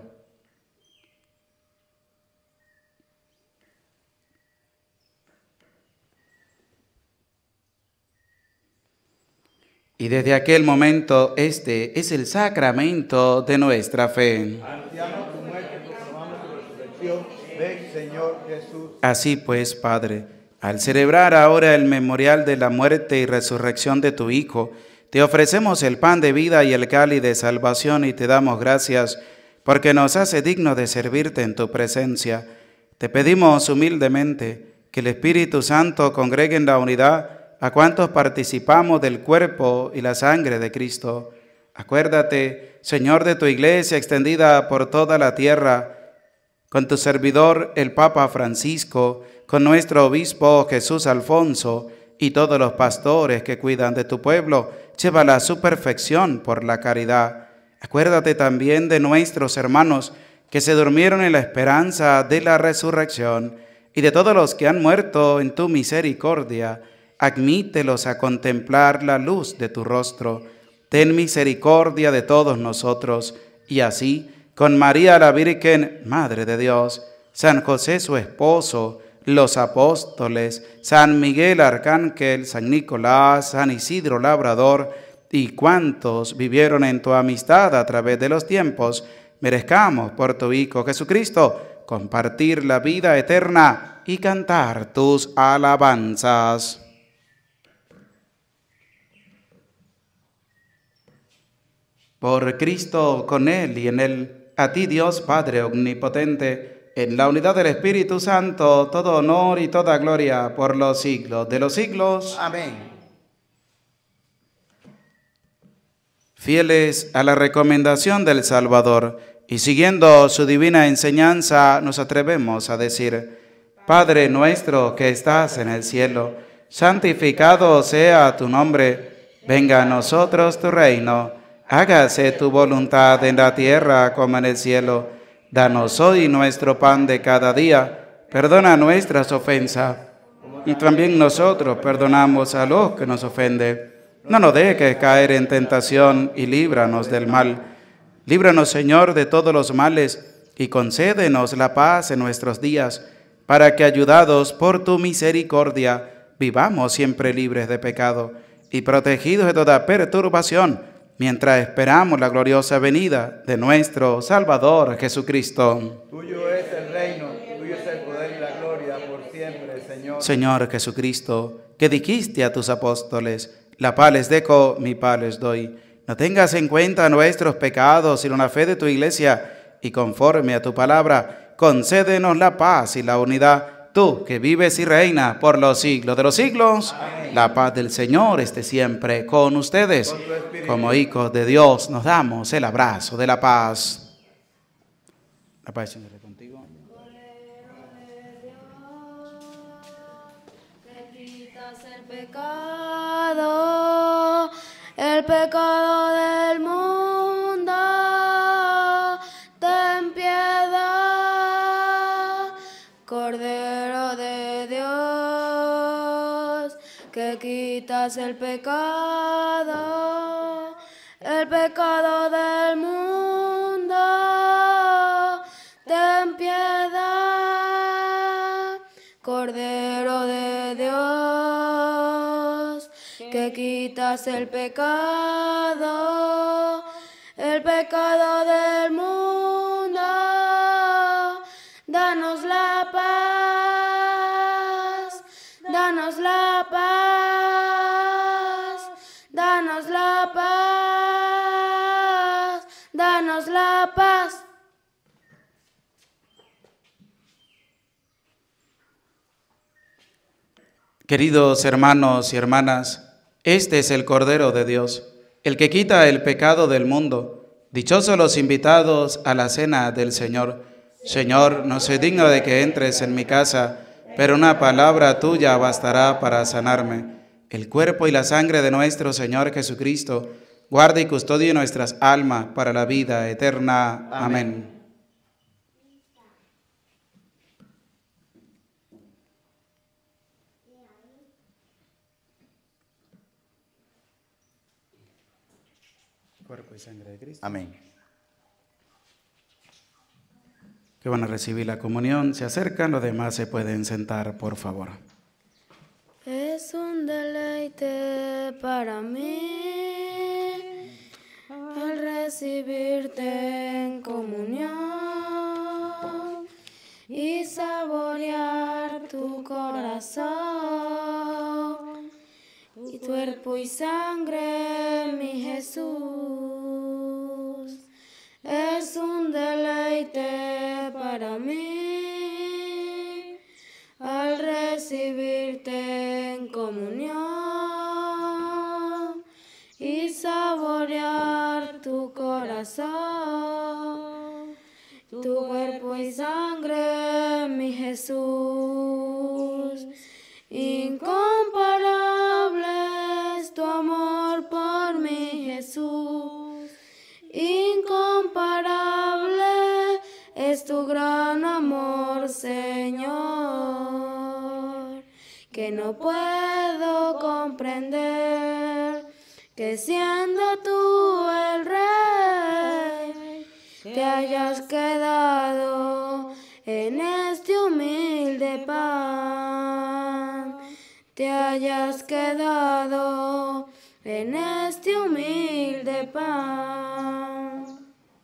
Y desde aquel momento, este es el sacramento de nuestra fe. Anunciamos tu muerte, proclamamos tu resurrección. Ven, Señor Jesús. Así pues, Padre, al celebrar ahora el memorial de la muerte y resurrección de tu Hijo, te ofrecemos el pan de vida y el cáliz de salvación y te damos gracias porque nos hace digno de servirte en tu presencia. Te pedimos humildemente que el Espíritu Santo congregue en la unidad a cuantos participamos del cuerpo y la sangre de Cristo. Acuérdate, Señor, de tu iglesia extendida por toda la tierra, con tu servidor el Papa Francisco, con nuestro obispo Jesús Alfonso y todos los pastores que cuidan de tu pueblo, llévala a su perfección por la caridad. Acuérdate también de nuestros hermanos que se durmieron en la esperanza de la resurrección y de todos los que han muerto en tu misericordia. Admítelos a contemplar la luz de tu rostro. Ten misericordia de todos nosotros, y así, con María la Virgen, Madre de Dios, San José su esposo, los apóstoles, San Miguel Arcángel, San Nicolás, San Isidro Labrador, y cuantos vivieron en tu amistad a través de los tiempos, merezcamos por tu Hijo Jesucristo compartir la vida eterna y cantar tus alabanzas. Por Cristo, con Él y en Él, a ti Dios Padre Omnipotente, en la unidad del Espíritu Santo, todo honor y toda gloria por los siglos de los siglos. Amén. Fieles a la recomendación del Salvador y siguiendo su divina enseñanza, nos atrevemos a decir: Padre nuestro que estás en el cielo, santificado sea tu nombre, venga a nosotros tu reino. Hágase tu voluntad en la tierra como en el cielo. Danos hoy nuestro pan de cada día. Perdona nuestras ofensas, y también nosotros perdonamos a los que nos ofenden. No nos dejes caer en tentación y líbranos del mal. Líbranos, Señor, de todos los males, y concédenos la paz en nuestros días, para que, ayudados por tu misericordia, vivamos siempre libres de pecado y protegidos de toda perturbación, mientras esperamos la gloriosa venida de nuestro Salvador Jesucristo. Tuyo es el reino, tuyo es el poder y la gloria por siempre, Señor. Señor Jesucristo, que dijiste a tus apóstoles: la paz les dejo, mi paz les doy. No tengas en cuenta nuestros pecados, sino la fe de tu iglesia, y conforme a tu palabra, concédenos la paz y la unidad. Tú que vives y reinas por los siglos de los siglos. Amén. La paz del Señor esté siempre con ustedes. Con Como hijos de Dios nos damos el abrazo de la paz. La paz del Señor esté contigo. Que quitas el pecado, el pecado del mundo. Ten piedad, Cordero de Dios, que quitas el pecado, el pecado del mundo. Ten piedad, Cordero de Dios, que quitas el pecado, el pecado del mundo. Danos la paz, danos la paz, danos la paz, danos la paz. Queridos hermanos y hermanas, este es el Cordero de Dios, el que quita el pecado del mundo. Dichosos los invitados a la cena del Señor. Señor, no soy digno de que entres en mi casa, pero una palabra tuya bastará para sanarme. El cuerpo y la sangre de nuestro Señor Jesucristo guarde y custodie nuestras almas para la vida eterna. Amén. Amén. Cuerpo y sangre de Cristo. Amén. Que van a recibir la comunión, se acercan, los demás se pueden sentar, por favor. Es un deleite para mí el recibirte en comunión y saborear tu corazón y tu cuerpo y sangre, mi Jesús. Es un deleite para mí al recibirte pasar. Tu cuerpo y sangre, mi Jesús, incomparable es tu amor por mi Jesús, incomparable es tu gran amor, Señor, que no puedo comprender, que siendo tú el Rey, te hayas quedado en este humilde pan, te hayas quedado en este humilde pan.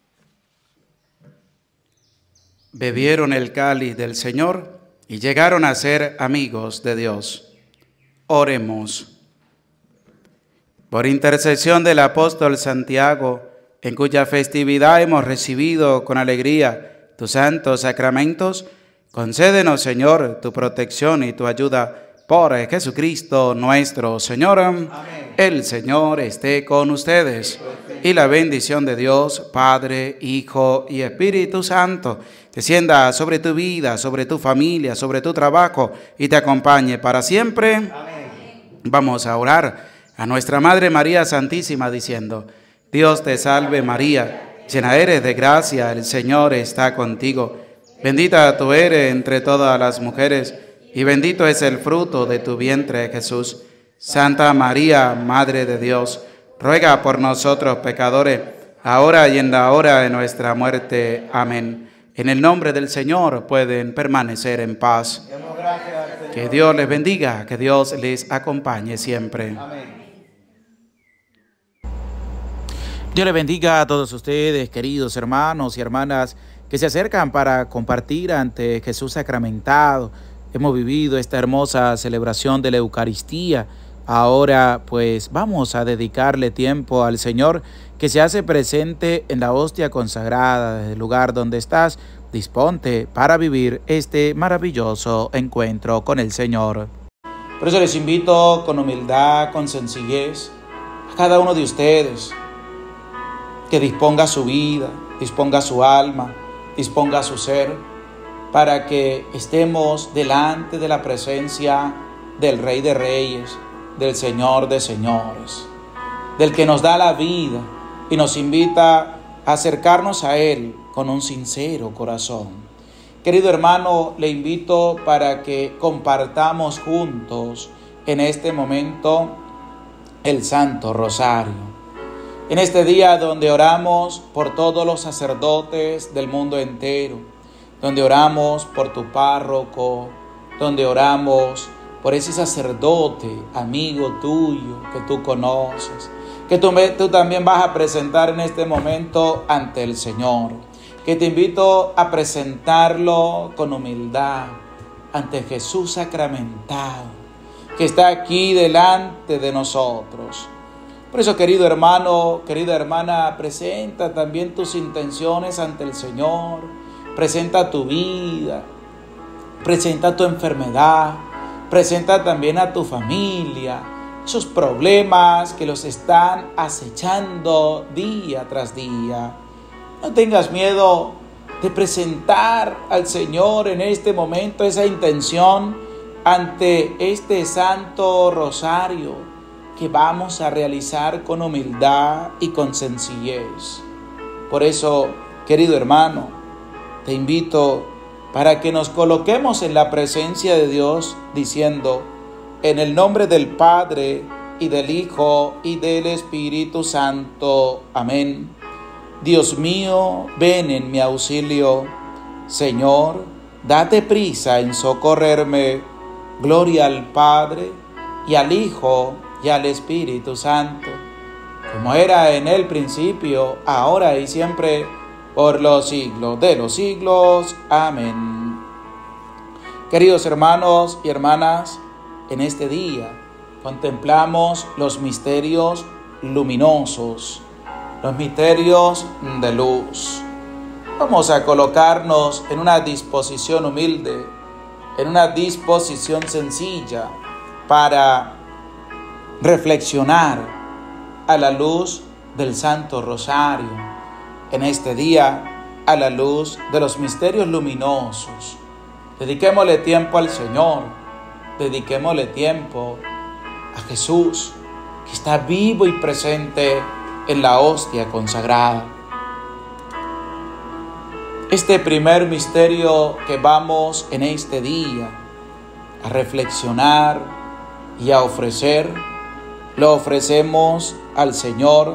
Bebieron el cáliz del Señor y llegaron a ser amigos de Dios. Oremos. Por intercesión del apóstol Santiago, en cuya festividad hemos recibido con alegría tus santos sacramentos, concédenos, Señor, tu protección y tu ayuda por Jesucristo nuestro Señor. Amén. El Señor esté con ustedes, y la bendición de Dios, Padre, Hijo y Espíritu Santo, descienda sobre tu vida, sobre tu familia, sobre tu trabajo y te acompañe para siempre. Amén. Vamos a orar a nuestra Madre María Santísima diciendo: Dios te salve María, llena eres de gracia, el Señor está contigo. Bendita tú eres entre todas las mujeres, y bendito es el fruto de tu vientre, Jesús. Santa María, Madre de Dios, ruega por nosotros pecadores, ahora y en la hora de nuestra muerte. Amén. En el nombre del Señor pueden permanecer en paz. Que Dios les bendiga, que Dios les acompañe siempre. Amén. Dios les bendiga a todos ustedes, queridos hermanos y hermanas que se acercan para compartir ante Jesús sacramentado. Hemos vivido esta hermosa celebración de la Eucaristía. Ahora pues vamos a dedicarle tiempo al Señor, que se hace presente en la hostia consagrada. Desde el lugar donde estás, disponte para vivir este maravilloso encuentro con el Señor. Por eso les invito con humildad, con sencillez, a cada uno de ustedes, que disponga su vida, disponga su alma, disponga su ser, para que estemos delante de la presencia del Rey de Reyes, del Señor de Señores, del que nos da la vida y nos invita a acercarnos a Él con un sincero corazón. Querido hermano, le invito para que compartamos juntos en este momento el Santo Rosario. En este día donde oramos por todos los sacerdotes del mundo entero, donde oramos por tu párroco, donde oramos por ese sacerdote, amigo tuyo, que tú conoces, que tú, tú también vas a presentar en este momento ante el Señor, que te invito a presentarlo con humildad ante Jesús sacramentado, que está aquí delante de nosotros. Por eso, querido hermano, querida hermana, presenta también tus intenciones ante el Señor, presenta tu vida, presenta tu enfermedad, presenta también a tu familia, esos problemas que los están acechando día tras día. No tengas miedo de presentar al Señor en este momento esa intención ante este Santo Rosario que vamos a realizar con humildad y con sencillez. Por eso, querido hermano, te invito para que nos coloquemos en la presencia de Dios diciendo: en el nombre del Padre, y del Hijo, y del Espíritu Santo. Amén. Dios mío, ven en mi auxilio. Señor, date prisa en socorrerme. Gloria al Padre, y al Hijo, y al Espíritu Santo, como era en el principio, ahora y siempre, por los siglos de los siglos. Amén. Queridos hermanos y hermanas, en este día contemplamos los misterios luminosos, los misterios de luz. Vamos a colocarnos en una disposición humilde, en una disposición sencilla para reflexionar a la luz del Santo Rosario, en este día a la luz de los misterios luminosos. Dediquémosle tiempo al Señor, dediquémosle tiempo a Jesús, que está vivo y presente en la hostia consagrada. Este primer misterio que vamos en este día a reflexionar y a ofrecer, lo ofrecemos al Señor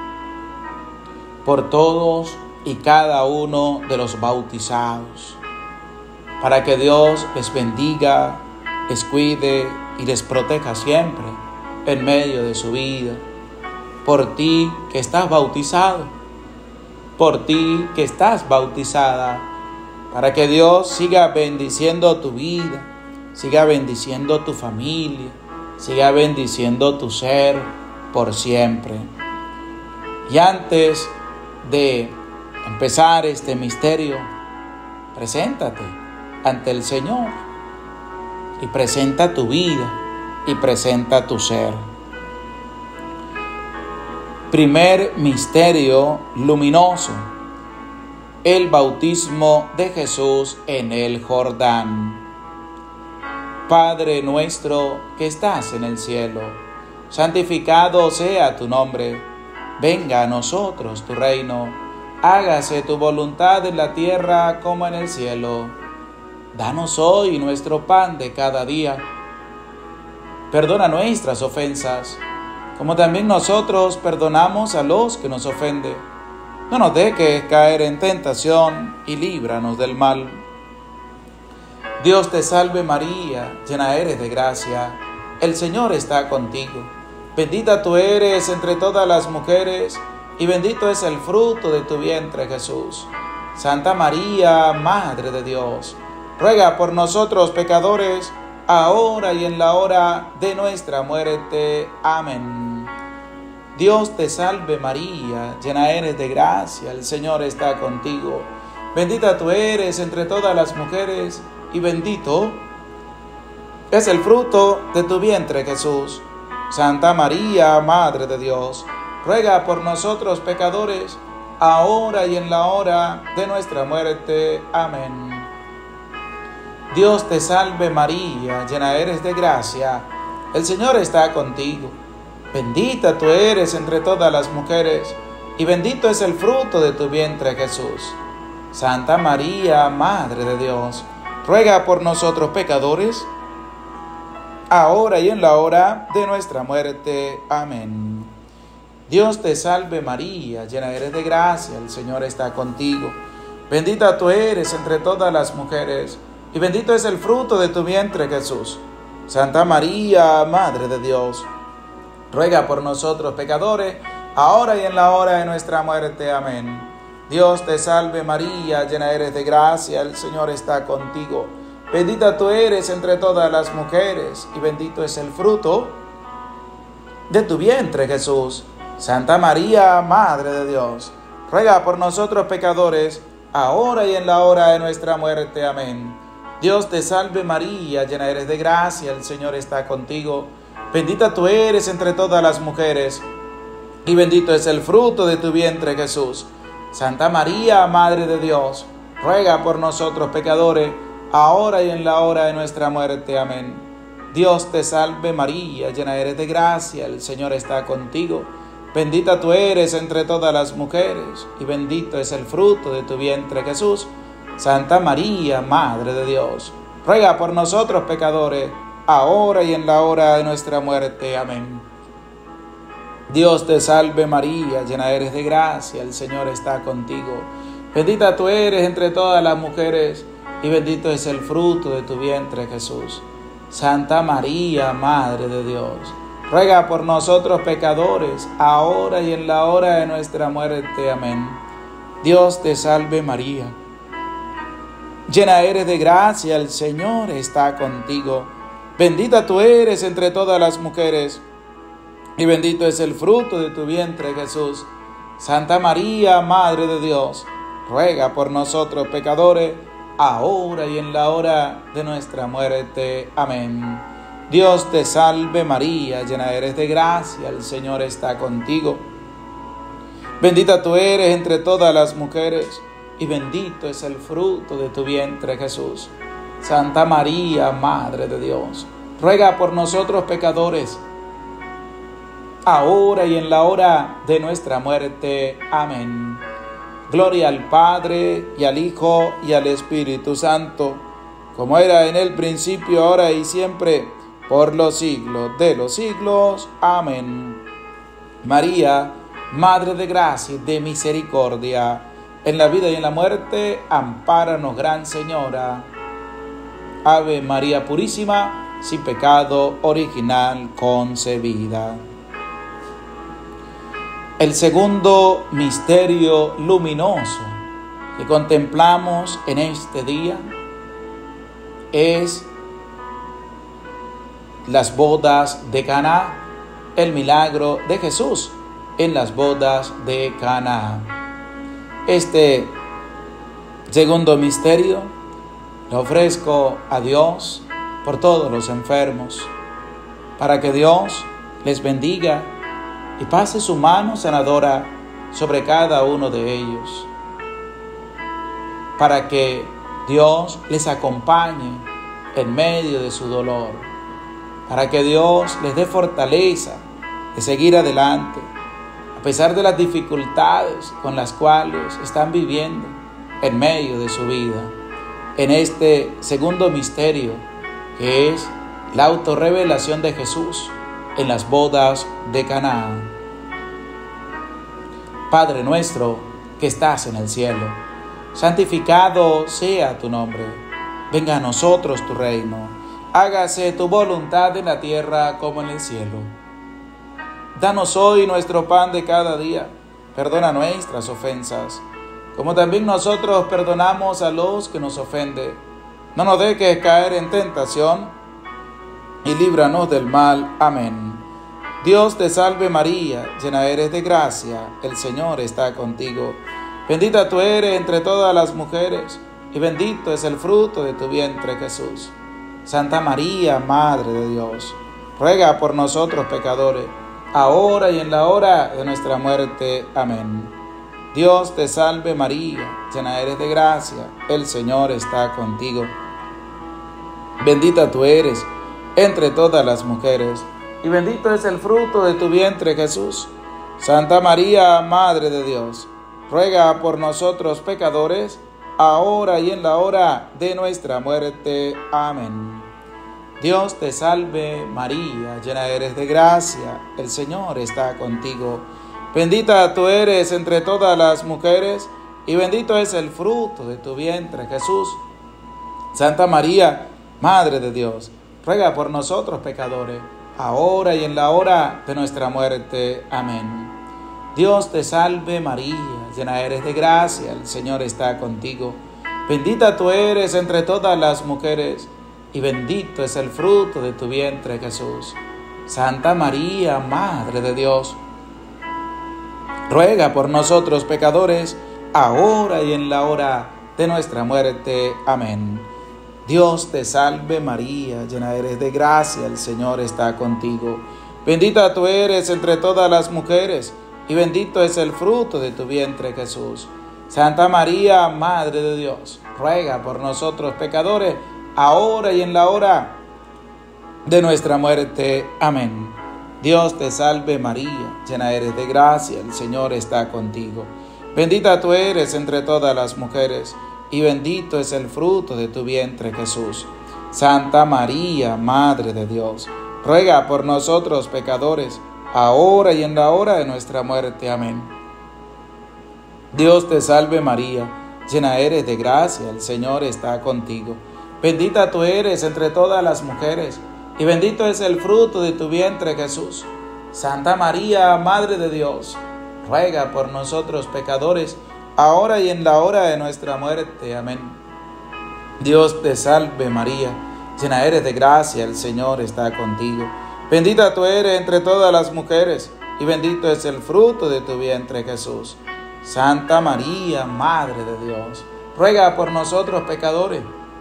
por todos y cada uno de los bautizados, para que Dios les bendiga, les cuide y les proteja siempre en medio de su vida. Por ti que estás bautizado, por ti que estás bautizada, para que Dios siga bendiciendo tu vida, siga bendiciendo tu familia, siga bendiciendo tu ser por siempre. Y antes de empezar este misterio, preséntate ante el Señor y presenta tu vida y presenta tu ser. Primer misterio luminoso: el bautismo de Jesús en el Jordán. Padre nuestro que estás en el cielo, santificado sea tu nombre. Venga a nosotros tu reino. Hágase tu voluntad en la tierra como en el cielo. Danos hoy nuestro pan de cada día. Perdona nuestras ofensas, como también nosotros perdonamos a los que nos ofenden. No nos dejes caer en tentación y líbranos del mal. Dios te salve María, llena eres de gracia, el Señor está contigo. Bendita tú eres entre todas las mujeres, y bendito es el fruto de tu vientre, Jesús. Santa María, Madre de Dios, ruega por nosotros pecadores, ahora y en la hora de nuestra muerte. Amén. Dios te salve María, llena eres de gracia, el Señor está contigo. Bendita tú eres entre todas las mujeres, y bendito es el fruto de tu vientre, Jesús. Santa María, Madre de Dios, ruega por nosotros pecadores, ahora y en la hora de nuestra muerte. Amén. Dios te salve María, llena eres de gracia, el Señor está contigo. Bendita tú eres entre todas las mujeres, y bendito es el fruto de tu vientre, Jesús. Santa María, Madre de Dios, ruega por nosotros pecadores, ahora y en la hora de nuestra muerte. Amén. Dios te salve María, llena eres de gracia, el Señor está contigo. Bendita tú eres entre todas las mujeres, y bendito es el fruto de tu vientre, Jesús. Santa María, Madre de Dios, ruega por nosotros pecadores, ahora y en la hora de nuestra muerte. Amén. Dios te salve María, llena eres de gracia, el Señor está contigo. Bendita tú eres entre todas las mujeres, y bendito es el fruto de tu vientre, Jesús. Santa María, Madre de Dios, ruega por nosotros pecadores, ahora y en la hora de nuestra muerte. Amén. Dios te salve María, llena eres de gracia, el Señor está contigo. Bendita tú eres entre todas las mujeres, y bendito es el fruto de tu vientre, Jesús. Santa María, Madre de Dios, ruega por nosotros pecadores, ahora y en la hora de nuestra muerte. Amén. Dios te salve María, llena eres de gracia, el Señor está contigo. Bendita tú eres entre todas las mujeres, y bendito es el fruto de tu vientre, Jesús. Santa María, Madre de Dios, ruega por nosotros pecadores, ahora y en la hora de nuestra muerte. Amén. Dios te salve María, llena eres de gracia, el Señor está contigo. Bendita tú eres entre todas las mujeres, y bendito es el fruto de tu vientre, Jesús. Santa María, Madre de Dios, ruega por nosotros pecadores, ahora y en la hora de nuestra muerte. Amén. Dios te salve María, llena eres de gracia, el Señor está contigo. Bendita tú eres entre todas las mujeres, y bendito es el fruto de tu vientre, Jesús. Santa María, Madre de Dios, ruega por nosotros pecadores, ahora y en la hora de nuestra muerte. Amén. Dios te salve María, llena eres de gracia, el Señor está contigo. Bendita tú eres entre todas las mujeres, y bendito es el fruto de tu vientre, Jesús. Santa María, Madre de Dios, ruega por nosotros pecadores, ahora y en la hora de nuestra muerte. Amén. Gloria al Padre, y al Hijo, y al Espíritu Santo, como era en el principio, ahora y siempre, por los siglos de los siglos. Amén. María, Madre de gracia y de misericordia, en la vida y en la muerte, ampáranos, Gran Señora. Ave María Purísima, sin pecado original concebida. El segundo misterio luminoso que contemplamos en este día es las bodas de Caná, el milagro de Jesús en las bodas de Caná. Este segundo misterio lo ofrezco a Dios por todos los enfermos, para que Dios les bendiga y pase su mano sanadora sobre cada uno de ellos, para que Dios les acompañe en medio de su dolor, para que Dios les dé fortaleza de seguir adelante, a pesar de las dificultades con las cuales están viviendo en medio de su vida. En este segundo misterio, que es la autorrevelación de Jesús en las bodas de Caná. Padre nuestro que estás en el cielo, santificado sea tu nombre. Venga a nosotros tu reino. Hágase tu voluntad en la tierra como en el cielo. Danos hoy nuestro pan de cada día. Perdona nuestras ofensas, como también nosotros perdonamos a los que nos ofenden. No nos dejes caer en tentación, y líbranos del mal. Amén. Dios te salve María, llena eres de gracia, el Señor está contigo. Bendita tú eres entre todas las mujeres, y bendito es el fruto de tu vientre, Jesús. Santa María, Madre de Dios, ruega por nosotros pecadores, ahora y en la hora de nuestra muerte. Amén. Dios te salve María, llena eres de gracia, el Señor está contigo. Bendita tú eres entre todas las mujeres, y bendito es el fruto de tu vientre, Jesús. Santa María, Madre de Dios, ruega por nosotros pecadores, ahora y en la hora de nuestra muerte. Amén. Dios te salve María, llena eres de gracia, el Señor está contigo. Bendita tú eres entre todas las mujeres, y bendito es el fruto de tu vientre, Jesús. Santa María, Madre de Dios, ruega por nosotros pecadores, ahora y en la hora de nuestra muerte. Amén. Dios te salve María, llena eres de gracia, el Señor está contigo. Bendita tú eres entre todas las mujeres, y bendito es el fruto de tu vientre, Jesús. Santa María, Madre de Dios, ruega por nosotros pecadores, ahora y en la hora de nuestra muerte. Amén. Dios te salve María, llena eres de gracia, el Señor está contigo. Bendita tú eres entre todas las mujeres, y bendito es el fruto de tu vientre, Jesús. Santa María, Madre de Dios, ruega por nosotros pecadores, ahora y en la hora de nuestra muerte. Amén. Dios te salve María, llena eres de gracia, el Señor está contigo. Bendita tú eres entre todas las mujeres, y bendito es el fruto de tu vientre, Jesús. Santa María, Madre de Dios, ruega por nosotros pecadores, ahora y en la hora de nuestra muerte. Amén. Dios te salve María, llena eres de gracia, el Señor está contigo. Bendita tú eres entre todas las mujeres, y bendito es el fruto de tu vientre, Jesús. Santa María, Madre de Dios, ruega por nosotros pecadores, ahora y en la hora de nuestra muerte. Amén. Dios te salve María, llena eres de gracia, el Señor está contigo. Bendita tú eres entre todas las mujeres, y bendito es el fruto de tu vientre, Jesús. Santa María, Madre de Dios, ruega por nosotros pecadores,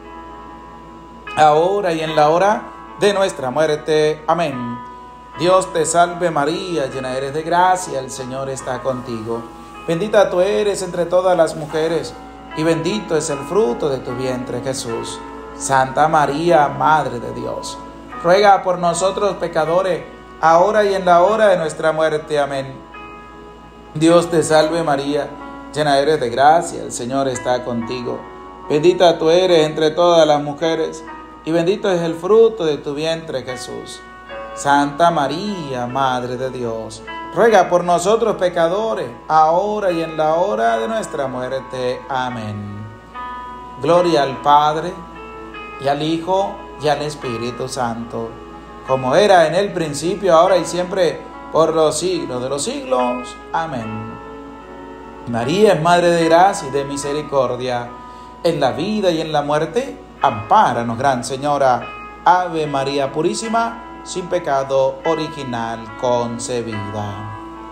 ahora y en la hora de nuestra muerte. Amén. Dios te salve María, llena eres de gracia, el Señor está contigo. Bendita tú eres entre todas las mujeres, y bendito es el fruto de tu vientre, Jesús. Santa María, Madre de Dios, ruega por nosotros pecadores, ahora y en la hora de nuestra muerte. Amén. Dios te salve María, llena eres de gracia, el Señor está contigo. Bendita tú eres entre todas las mujeres, y bendito es el fruto de tu vientre, Jesús. Santa María, Madre de Dios, ruega por nosotros pecadores, ahora y en la hora de nuestra muerte. Amén. Gloria al Padre, y al Hijo, y al Espíritu Santo, como era en el principio, ahora y siempre, por los siglos de los siglos. Amén. María es Madre de gracia y de misericordia. En la vida y en la muerte, ampáranos, Gran Señora. Ave María Purísima, sin pecado original concebida.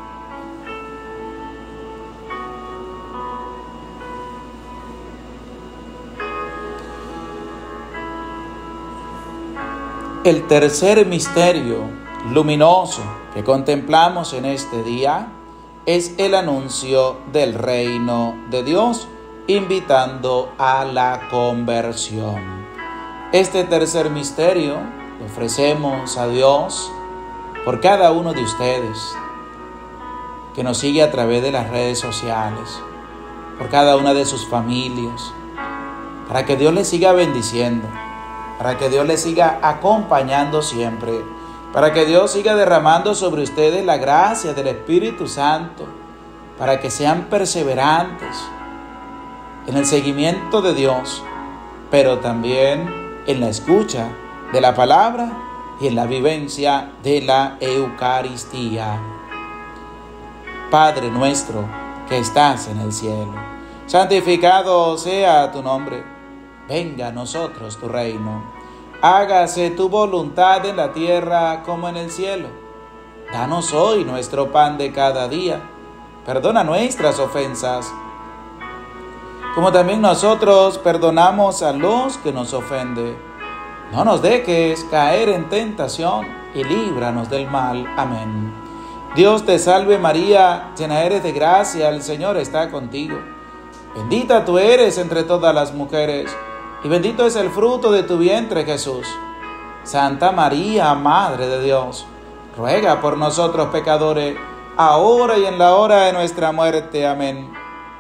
El tercer misterio luminoso que contemplamos en este día es el anuncio del reino de Dios, invitando a la conversión. Este tercer misterio lo ofrecemos a Dios por cada uno de ustedes que nos sigue a través de las redes sociales, por cada una de sus familias, para que Dios les siga bendiciendo, para que Dios les siga acompañando siempre, para que Dios siga derramando sobre ustedes la gracia del Espíritu Santo, para que sean perseverantes en el seguimiento de Dios, pero también en la escucha de la palabra y en la vivencia de la Eucaristía. Padre nuestro que estás en el cielo, santificado sea tu nombre. Venga a nosotros tu reino. Hágase tu voluntad en la tierra como en el cielo. Danos hoy nuestro pan de cada día. Perdona nuestras ofensas, como también nosotros perdonamos a los que nos ofenden. No nos dejes caer en tentación y líbranos del mal. Amén. Dios te salve María, llena eres de gracia, el Señor está contigo. Bendita tú eres entre todas las mujeres, y bendito es el fruto de tu vientre, Jesús. Santa María, Madre de Dios, ruega por nosotros pecadores, ahora y en la hora de nuestra muerte. Amén.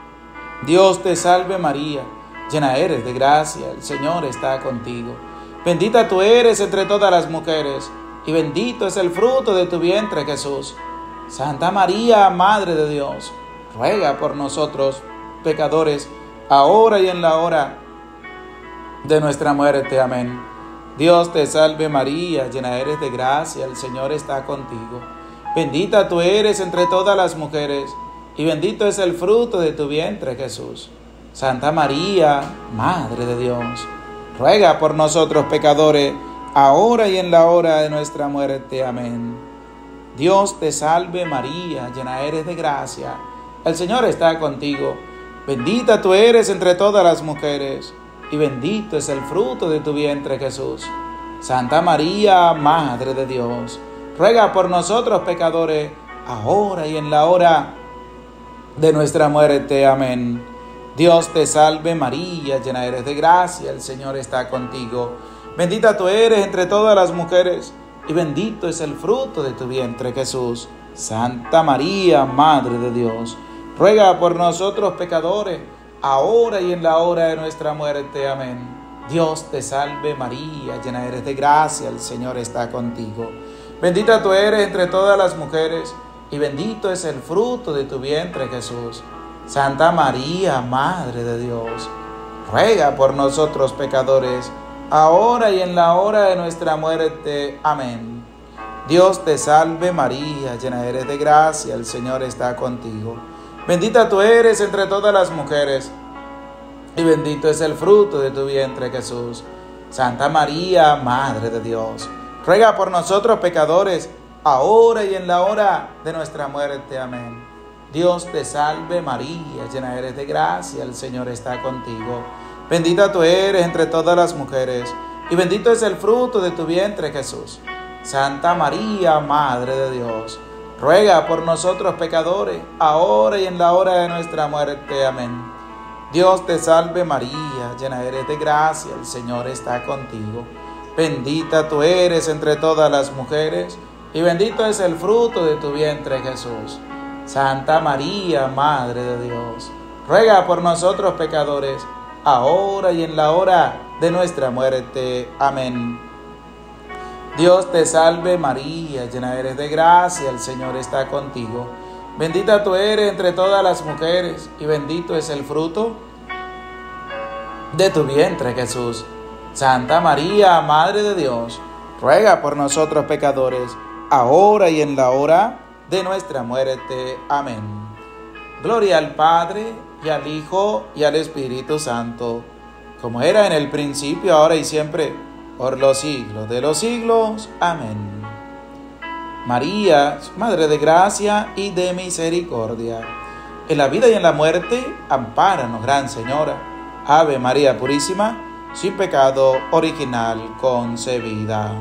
Dios te salve María, llena eres de gracia, el Señor está contigo. Bendita tú eres entre todas las mujeres, y bendito es el fruto de tu vientre, Jesús. Santa María, Madre de Dios, ruega por nosotros pecadores, ahora y en la hora de nuestra muerte. Amén. Dios te salve María, llena eres de gracia, el Señor está contigo. Bendita tú eres entre todas las mujeres, y bendito es el fruto de tu vientre, Jesús. Santa María, Madre de Dios, ruega por nosotros pecadores, ahora y en la hora de nuestra muerte. Amén. Dios te salve María, llena eres de gracia, el Señor está contigo. Bendita tú eres entre todas las mujeres, y bendito es el fruto de tu vientre, Jesús. Santa María, Madre de Dios, ruega por nosotros pecadores, ahora y en la hora de nuestra muerte. Amén. Dios te salve María, llena eres de gracia, el Señor está contigo. Bendita tú eres entre todas las mujeres, y bendito es el fruto de tu vientre, Jesús. Santa María, Madre de Dios, ruega por nosotros pecadores, ahora y en la hora de nuestra muerte. Amén. Dios te salve María, llena eres de gracia, el Señor está contigo. Bendita tú eres entre todas las mujeres, y bendito es el fruto de tu vientre, Jesús. Santa María, Madre de Dios, ruega por nosotros pecadores, ahora y en la hora de nuestra muerte. Amén. Dios te salve María, llena eres de gracia, el Señor está contigo. Bendita tú eres entre todas las mujeres, y bendito es el fruto de tu vientre, Jesús. Santa María, Madre de Dios, ruega por nosotros pecadores, ahora y en la hora de nuestra muerte. Amén. Dios te salve María, llena eres de gracia, el Señor está contigo. Bendita tú eres entre todas las mujeres, y bendito es el fruto de tu vientre, Jesús. Santa María, Madre de Dios, ruega por nosotros pecadores, ahora y en la hora de nuestra muerte. Amén. Dios te salve María, llena eres de gracia, el Señor está contigo. Bendita tú eres entre todas las mujeres, y bendito es el fruto de tu vientre, Jesús. Santa María, Madre de Dios, ruega por nosotros pecadores, ahora y en la hora de nuestra muerte. Amén. Dios te salve María, llena eres de gracia, el Señor está contigo. Bendita tú eres entre todas las mujeres, y bendito es el fruto de tu vientre, Jesús. Santa María, Madre de Dios, ruega por nosotros pecadores, ahora y en la hora de nuestra muerte. Amén. Gloria al Padre, y al Hijo, y al Espíritu Santo, como era en el principio, ahora y siempre, por los siglos de los siglos. Amén. María, Madre de gracia y de misericordia, en la vida y en la muerte, ampáranos, Gran Señora. Ave María Purísima, sin pecado original concebida.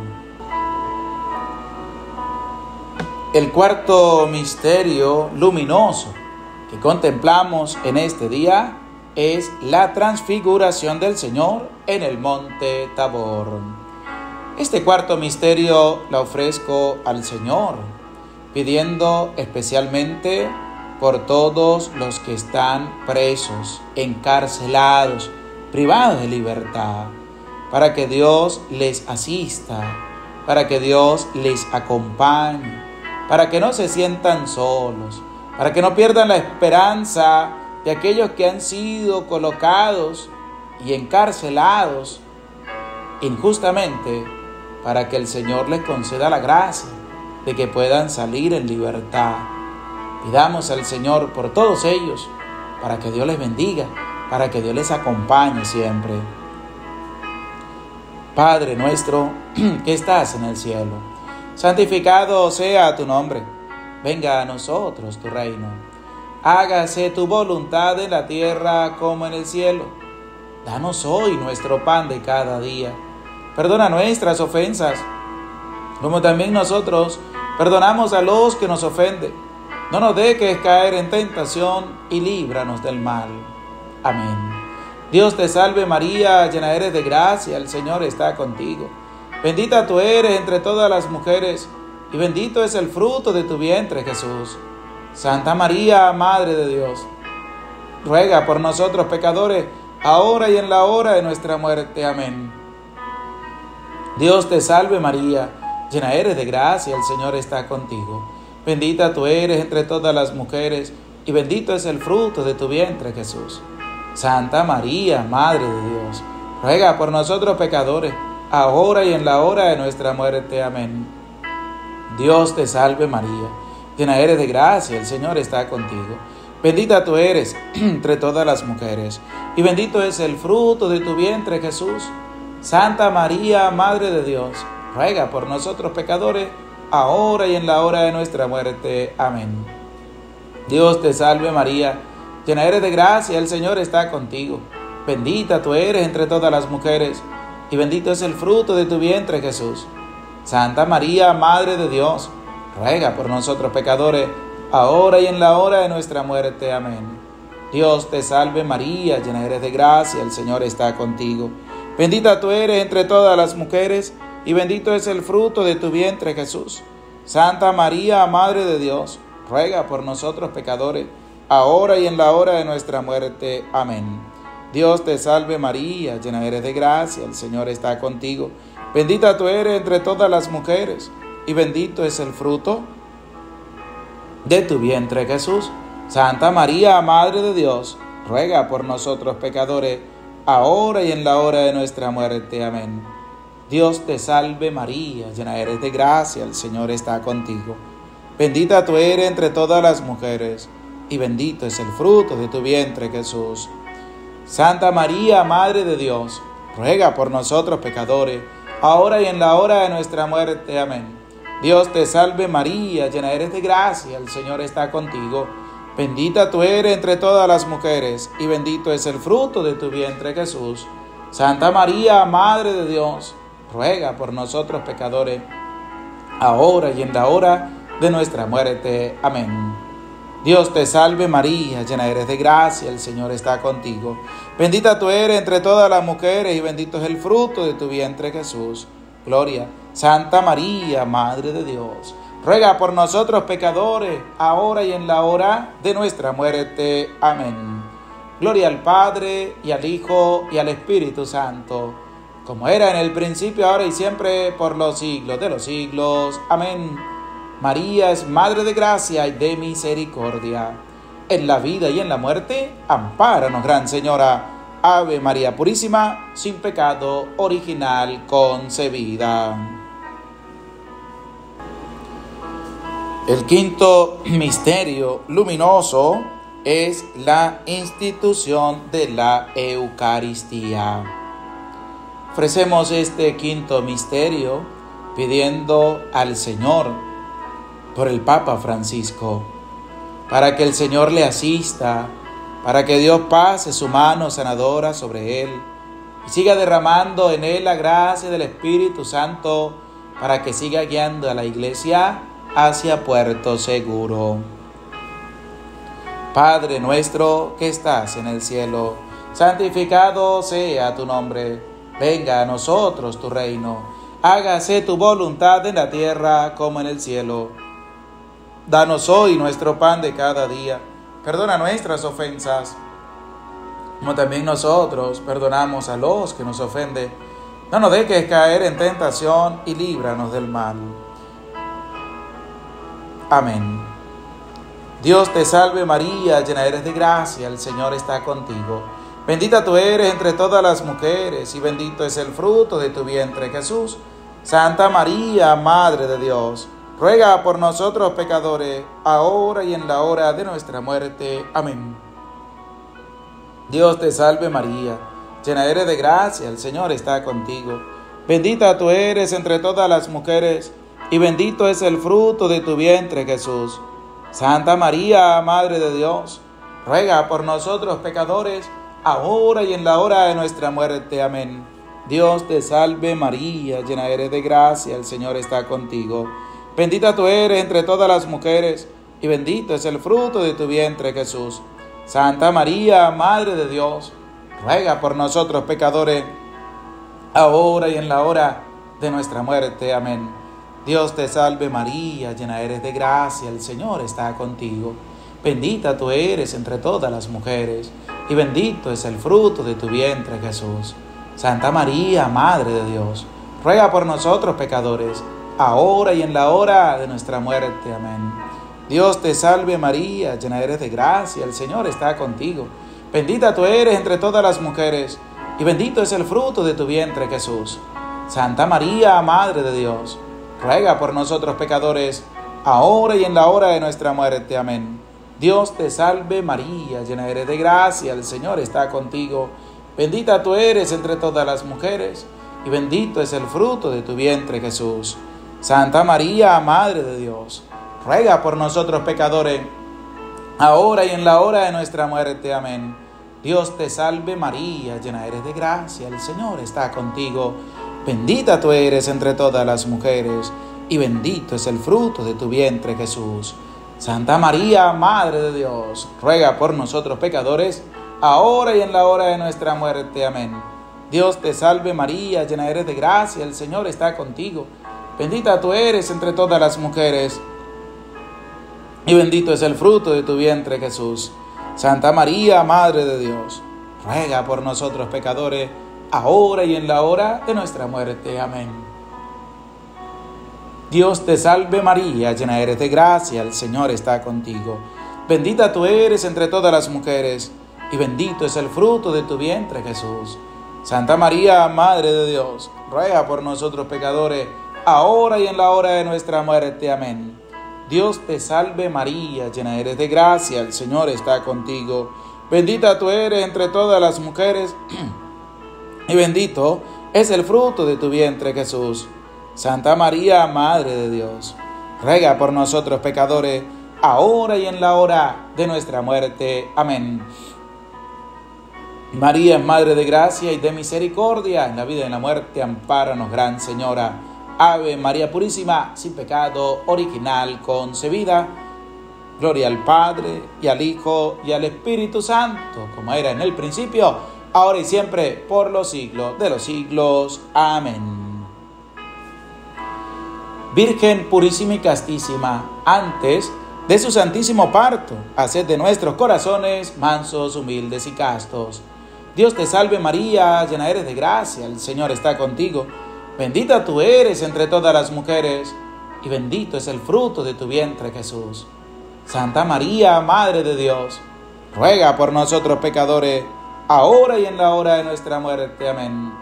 El cuarto misterio luminoso que contemplamos en este día es la transfiguración del Señor en el monte Tabor. Este cuarto misterio lo ofrezco al Señor, pidiendo especialmente por todos los que están presos, encarcelados, privados de libertad, para que Dios les asista, para que Dios les acompañe, para que no se sientan solos, para que no pierdan la esperanza de aquellos que han sido colocados y encarcelados injustamente, para que el Señor les conceda la gracia de que puedan salir en libertad. Pidamos al Señor por todos ellos, para que Dios les bendiga, para que Dios les acompañe siempre. Padre nuestro que estás en el cielo, santificado sea tu nombre. Venga a nosotros tu reino. Hágase tu voluntad en la tierra como en el cielo. Danos hoy nuestro pan de cada día. Perdona nuestras ofensas, como también nosotros perdonamos a los que nos ofenden. No nos dejes caer en tentación y líbranos del mal. Amén. Dios te salve María, llena eres de gracia, el Señor está contigo. Bendita tú eres entre todas las mujeres, y bendito es el fruto de tu vientre, Jesús. Santa María, Madre de Dios, ruega por nosotros pecadores, ahora y en la hora de nuestra muerte. Amén. Dios te salve María, llena eres de gracia, el Señor está contigo. Bendita tú eres entre todas las mujeres, y bendito es el fruto de tu vientre, Jesús. Santa María, Madre de Dios, ruega por nosotros pecadores, ahora y en la hora de nuestra muerte. Amén. Dios te salve María, llena eres de gracia, el Señor está contigo. Bendita tú eres entre todas las mujeres, y bendito es el fruto de tu vientre, Jesús. Santa María, Madre de Dios, ruega por nosotros pecadores, ahora y en la hora de nuestra muerte. Amén. Dios te salve María, llena eres de gracia, el Señor está contigo. Bendita tú eres entre todas las mujeres, y bendito es el fruto de tu vientre, Jesús. Santa María, Madre de Dios, ruega por nosotros pecadores, ahora y en la hora de nuestra muerte. Amén. Dios te salve María, llena eres de gracia, el Señor está contigo. Bendita tú eres entre todas las mujeres, y bendito es el fruto de tu vientre, Jesús. Santa María, Madre de Dios, ruega por nosotros pecadores, ahora y en la hora de nuestra muerte. Amén. Dios te salve María, llena eres de gracia, el Señor está contigo. Bendita tú eres entre todas las mujeres, y bendito es el fruto de tu vientre, Jesús. Santa María, Madre de Dios, ruega por nosotros pecadores, ahora y en la hora de nuestra muerte. Amén. Dios te salve María, llena eres de gracia, el Señor está contigo. Bendita tú eres entre todas las mujeres, y bendito es el fruto de tu vientre, Jesús. Santa María, Madre de Dios, ruega por nosotros pecadores, ahora y en la hora de nuestra muerte. Amén. Dios te salve María, llena eres de gracia, el Señor está contigo. Bendita tú eres entre todas las mujeres, y bendito es el fruto de tu vientre, Jesús. Santa María, Madre de Dios, ruega por nosotros pecadores, ahora y en la hora de nuestra muerte. Amén. Dios te salve María, llena eres de gracia, el Señor está contigo. Bendita tú eres entre todas las mujeres y bendito es el fruto de tu vientre Jesús. Gloria, Santa María, Madre de Dios, ruega por nosotros pecadores, ahora y en la hora de nuestra muerte. Amén. Gloria al Padre, y al Hijo, y al Espíritu Santo, como era en el principio, ahora y siempre, por los siglos de los siglos. Amén. María es Madre de gracia y de misericordia. En la vida y en la muerte, ampáranos, Gran Señora. Ave María Purísima, sin pecado original concebida. El quinto misterio luminoso es la institución de la Eucaristía. Ofrecemos este quinto misterio pidiendo al Señor por el Papa Francisco, para que el Señor le asista, para que Dios pase su mano sanadora sobre él y siga derramando en él la gracia del Espíritu Santo, para que siga guiando a la Iglesia hacia puerto seguro. Padre nuestro que estás en el cielo, santificado sea tu nombre. Venga a nosotros tu reino. Hágase tu voluntad en la tierra como en el cielo. Danos hoy nuestro pan de cada día. Perdona nuestras ofensas, como también nosotros perdonamos a los que nos ofenden. No nos dejes caer en tentación y líbranos del mal. Amén. Dios te salve María, llena eres de gracia, el Señor está contigo. Bendita tú eres entre todas las mujeres y bendito es el fruto de tu vientre Jesús. Santa María, Madre de Dios, ruega por nosotros pecadores, ahora y en la hora de nuestra muerte. Amén. Dios te salve María, llena eres de gracia, el Señor está contigo. Bendita tú eres entre todas las mujeres, y bendito es el fruto de tu vientre Jesús. Santa María, Madre de Dios, ruega por nosotros pecadores, ahora y en la hora de nuestra muerte. Amén. Dios te salve María, llena eres de gracia, el Señor está contigo. Bendita tú eres entre todas las mujeres, y bendito es el fruto de tu vientre Jesús. Santa María, Madre de Dios, ruega por nosotros pecadores, ahora y en la hora de nuestra muerte. Amén. Dios te salve María, llena eres de gracia, el Señor está contigo. Bendita tú eres entre todas las mujeres, y bendito es el fruto de tu vientre Jesús. Santa María, Madre de Dios, ruega por nosotros pecadores, ahora y en la hora de nuestra muerte. Amén. Dios te salve María, llena eres de gracia, el Señor está contigo. Bendita tú eres entre todas las mujeres, y bendito es el fruto de tu vientre Jesús. Santa María, Madre de Dios, ruega por nosotros pecadores, ahora y en la hora de nuestra muerte. Amén. Dios te salve María, llena eres de gracia, el Señor está contigo. Bendita tú eres entre todas las mujeres, y bendito es el fruto de tu vientre Jesús. Santa María, Madre de Dios, ruega por nosotros pecadores, ahora y en la hora de nuestra muerte. Amén. Dios te salve María, llena eres de gracia, el Señor está contigo. Bendita tú eres entre todas las mujeres, y bendito es el fruto de tu vientre Jesús. Santa María, Madre de Dios, ruega por nosotros pecadores, ahora y en la hora de nuestra muerte. Amén. Dios te salve María, llena eres de gracia, el Señor está contigo. Bendita tú eres entre todas las mujeres, y bendito es el fruto de tu vientre Jesús. Santa María, Madre de Dios, ruega por nosotros pecadores, ahora y en la hora de nuestra muerte. Amén. Dios te salve María, llena eres de gracia, el Señor está contigo. Bendita tú eres entre todas las mujeres, y bendito es el fruto de tu vientre Jesús. Santa María, Madre de Dios, ruega por nosotros pecadores, ahora y en la hora de nuestra muerte. Amén. Dios te salve María, llena eres de gracia, el Señor está contigo. Bendita tú eres entre todas las mujeres, y bendito es el fruto de tu vientre Jesús. Santa María, Madre de Dios, ruega por nosotros pecadores, ahora y en la hora de nuestra muerte. Amén. María es Madre de gracia y de misericordia, en la vida y en la muerte, ampáranos, Gran Señora. Ave María Purísima, sin pecado original concebida. Gloria al Padre, y al Hijo, y al Espíritu Santo, como era en el principio, ahora y siempre, por los siglos de los siglos. Amén. Virgen purísima y castísima, antes de su santísimo parto, haced de nuestros corazones mansos, humildes y castos. Dios te salve María, llena eres de gracia, el Señor está contigo. Bendita tú eres entre todas las mujeres, y bendito es el fruto de tu vientre, Jesús. Santa María, Madre de Dios, ruega por nosotros pecadores, ahora y en la hora de nuestra muerte. Amén.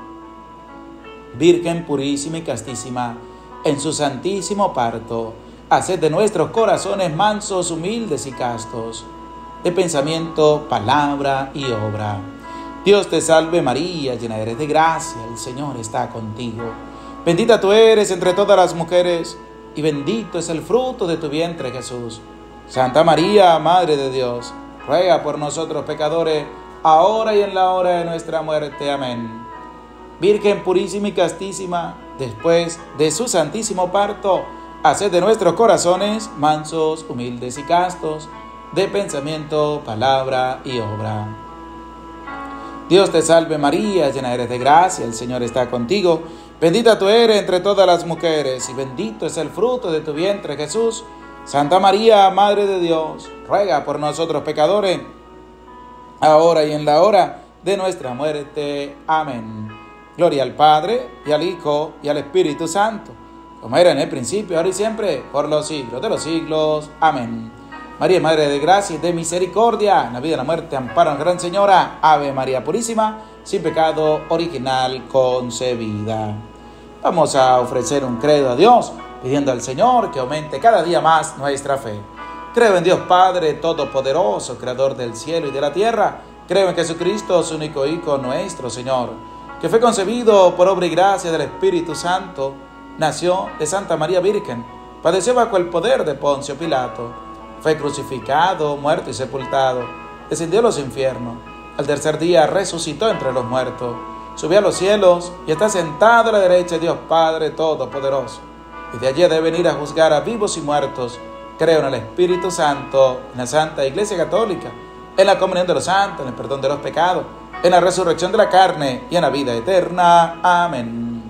Virgen purísima y castísima, en su santísimo parto, haced de nuestros corazones mansos, humildes y castos, de pensamiento, palabra y obra. Dios te salve María, llena eres de gracia, el Señor está contigo. Bendita tú eres entre todas las mujeres, y bendito es el fruto de tu vientre, Jesús. Santa María, Madre de Dios, ruega por nosotros pecadores, ahora y en la hora de nuestra muerte. Amén. Virgen purísima y castísima, después de su santísimo parto, haced de nuestros corazones mansos, humildes y castos, de pensamiento, palabra y obra. Dios te salve María, llena eres de gracia, el Señor está contigo. Bendita tú eres entre todas las mujeres, y bendito es el fruto de tu vientre, Jesús. Santa María, Madre de Dios, ruega por nosotros pecadores, ahora y en la hora de nuestra muerte. Amén. Gloria al Padre, y al Hijo, y al Espíritu Santo, como era en el principio, ahora y siempre, por los siglos de los siglos. Amén. María, Madre de gracia y de misericordia, en la vida y en la muerte, amparanos, Gran Señora. Ave María Purísima, sin pecado original concebida. Vamos a ofrecer un credo a Dios, pidiendo al Señor que aumente cada día más nuestra fe. Creo en Dios Padre Todopoderoso, Creador del cielo y de la tierra. Creo en Jesucristo, su único Hijo, nuestro Señor, que fue concebido por obra y gracia del Espíritu Santo, nació de Santa María Virgen, padeció bajo el poder de Poncio Pilato, fue crucificado, muerto y sepultado, descendió a los infiernos, al tercer día resucitó entre los muertos, subió a los cielos y está sentado a la derecha de Dios Padre Todopoderoso. Y de allí ha de venir a juzgar a vivos y muertos. Creo en el Espíritu Santo, en la Santa Iglesia Católica, en la comunión de los santos, en el perdón de los pecados, en la resurrección de la carne y en la vida eterna. Amén.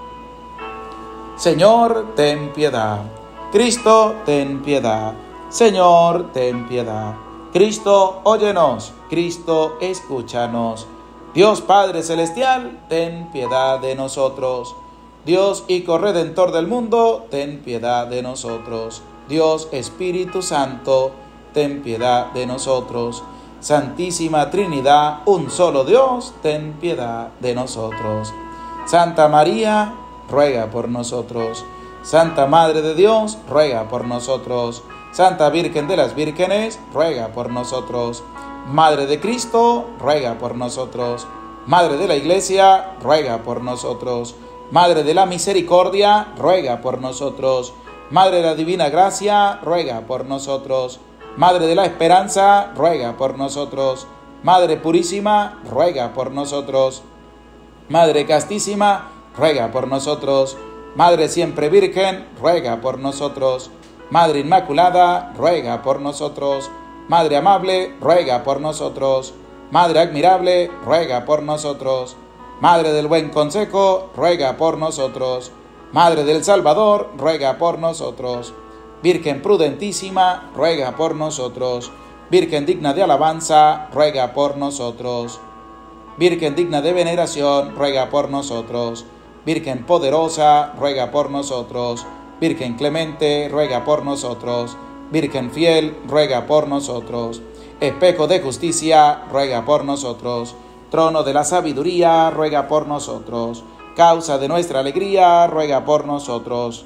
Señor, ten piedad. Cristo, ten piedad. Señor, ten piedad. Cristo, óyenos. Cristo, escúchanos. Dios Padre Celestial, ten piedad de nosotros. Dios Hijo Redentor del mundo, ten piedad de nosotros. Dios Espíritu Santo, ten piedad de nosotros. Santísima Trinidad, un solo Dios, ten piedad de nosotros. Santa María, ruega por nosotros. Santa Madre de Dios, ruega por nosotros. Santa Virgen de las Vírgenes, ruega por nosotros. Madre de Cristo, ruega por nosotros. Madre de la Iglesia, ruega por nosotros. Madre de la Misericordia, ruega por nosotros. Madre de la Divina Gracia, ruega por nosotros. Madre de la Esperanza, ruega por nosotros. Madre Purísima, ruega por nosotros. Madre Castísima, ruega por nosotros. Madre Siempre Virgen, ruega por nosotros. Madre Inmaculada, ruega por nosotros. Madre Amable, ruega por nosotros. Madre Admirable, ruega por nosotros. Madre del Buen Consejo, ruega por nosotros. Madre del Salvador, ruega por nosotros. Virgen prudentísima, ruega por nosotros. Virgen digna de alabanza, ruega por nosotros. Virgen digna de veneración, ruega por nosotros. Virgen poderosa, ruega por nosotros. Virgen clemente, ruega por nosotros. Virgen fiel, ruega por nosotros. Espejo de justicia, ruega por nosotros. Trono de la sabiduría, ruega por nosotros. Causa de nuestra alegría, ruega por nosotros.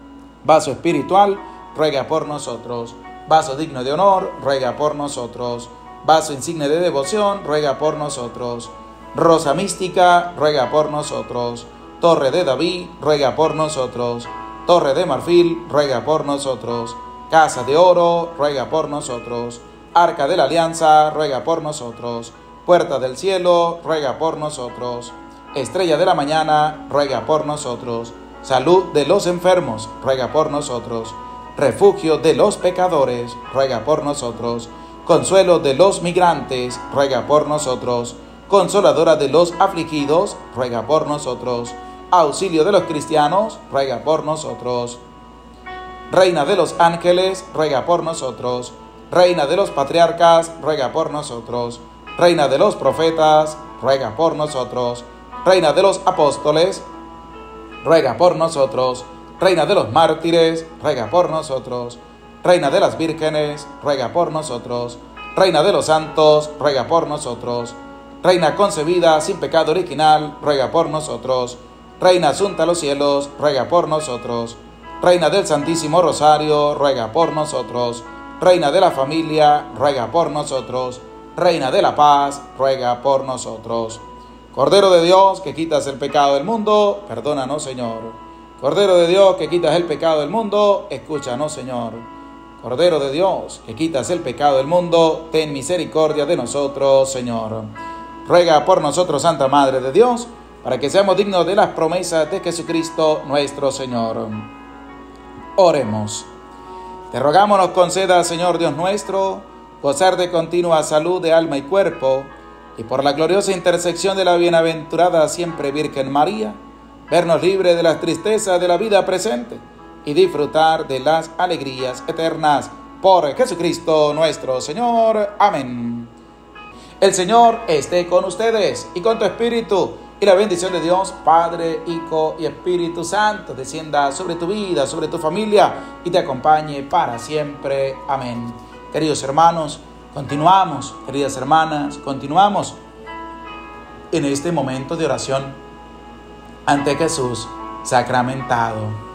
Vaso espiritual, ruega por nosotros. Vaso digno de honor, ruega por nosotros. Vaso insigne de devoción, ruega por nosotros. Rosa mística, ruega por nosotros. Torre de David, ruega por nosotros. Torre de marfil, ruega por nosotros. Casa de oro, ruega por nosotros. Arca de la alianza, ruega por nosotros. Puerta del cielo, ruega por nosotros. Estrella de la mañana, ruega por nosotros. salud de los enfermos, ruega por nosotros. Refugio de los pecadores, ruega por nosotros. Consuelo de los migrantes, ruega por nosotros. Consoladora de los afligidos, ruega por nosotros. Auxilio de los cristianos, ruega por nosotros. Reina de los ángeles, ruega por nosotros. Reina de los patriarcas, ruega por nosotros. Reina de los profetas, ruega por nosotros. Reina de los apóstoles, ruega por nosotros. Reina de los mártires, ruega por nosotros. Reina de las vírgenes, ruega por nosotros. Reina de los santos, ruega por nosotros. Reina concebida sin pecado original, ruega por nosotros. Reina asunta a los cielos, ruega por nosotros. Reina del Santísimo Rosario, ruega por nosotros. Reina de la familia, ruega por nosotros. Reina de la paz, ruega por nosotros. Cordero de Dios, que quitas el pecado del mundo, perdónanos, Señor. Cordero de Dios, que quitas el pecado del mundo, escúchanos, Señor. Cordero de Dios, que quitas el pecado del mundo, ten misericordia de nosotros, Señor. Ruega por nosotros, Santa Madre de Dios, para que seamos dignos de las promesas de Jesucristo nuestro Señor. Oremos. Te rogamos nos conceda, Señor Dios nuestro, gozar de continua salud de alma y cuerpo, y por la gloriosa intersección de la bienaventurada siempre Virgen María, vernos libres de las tristezas de la vida presente y disfrutar de las alegrías eternas. Por Jesucristo nuestro Señor. Amén. El Señor esté con ustedes y con tu espíritu, y la bendición de Dios, Padre, Hijo y Espíritu Santo, descienda sobre tu vida, sobre tu familia, y te acompañe para siempre. Amén. Queridos hermanos, continuamos, queridas hermanas, continuamos en este momento de oración ante Jesús sacramentado.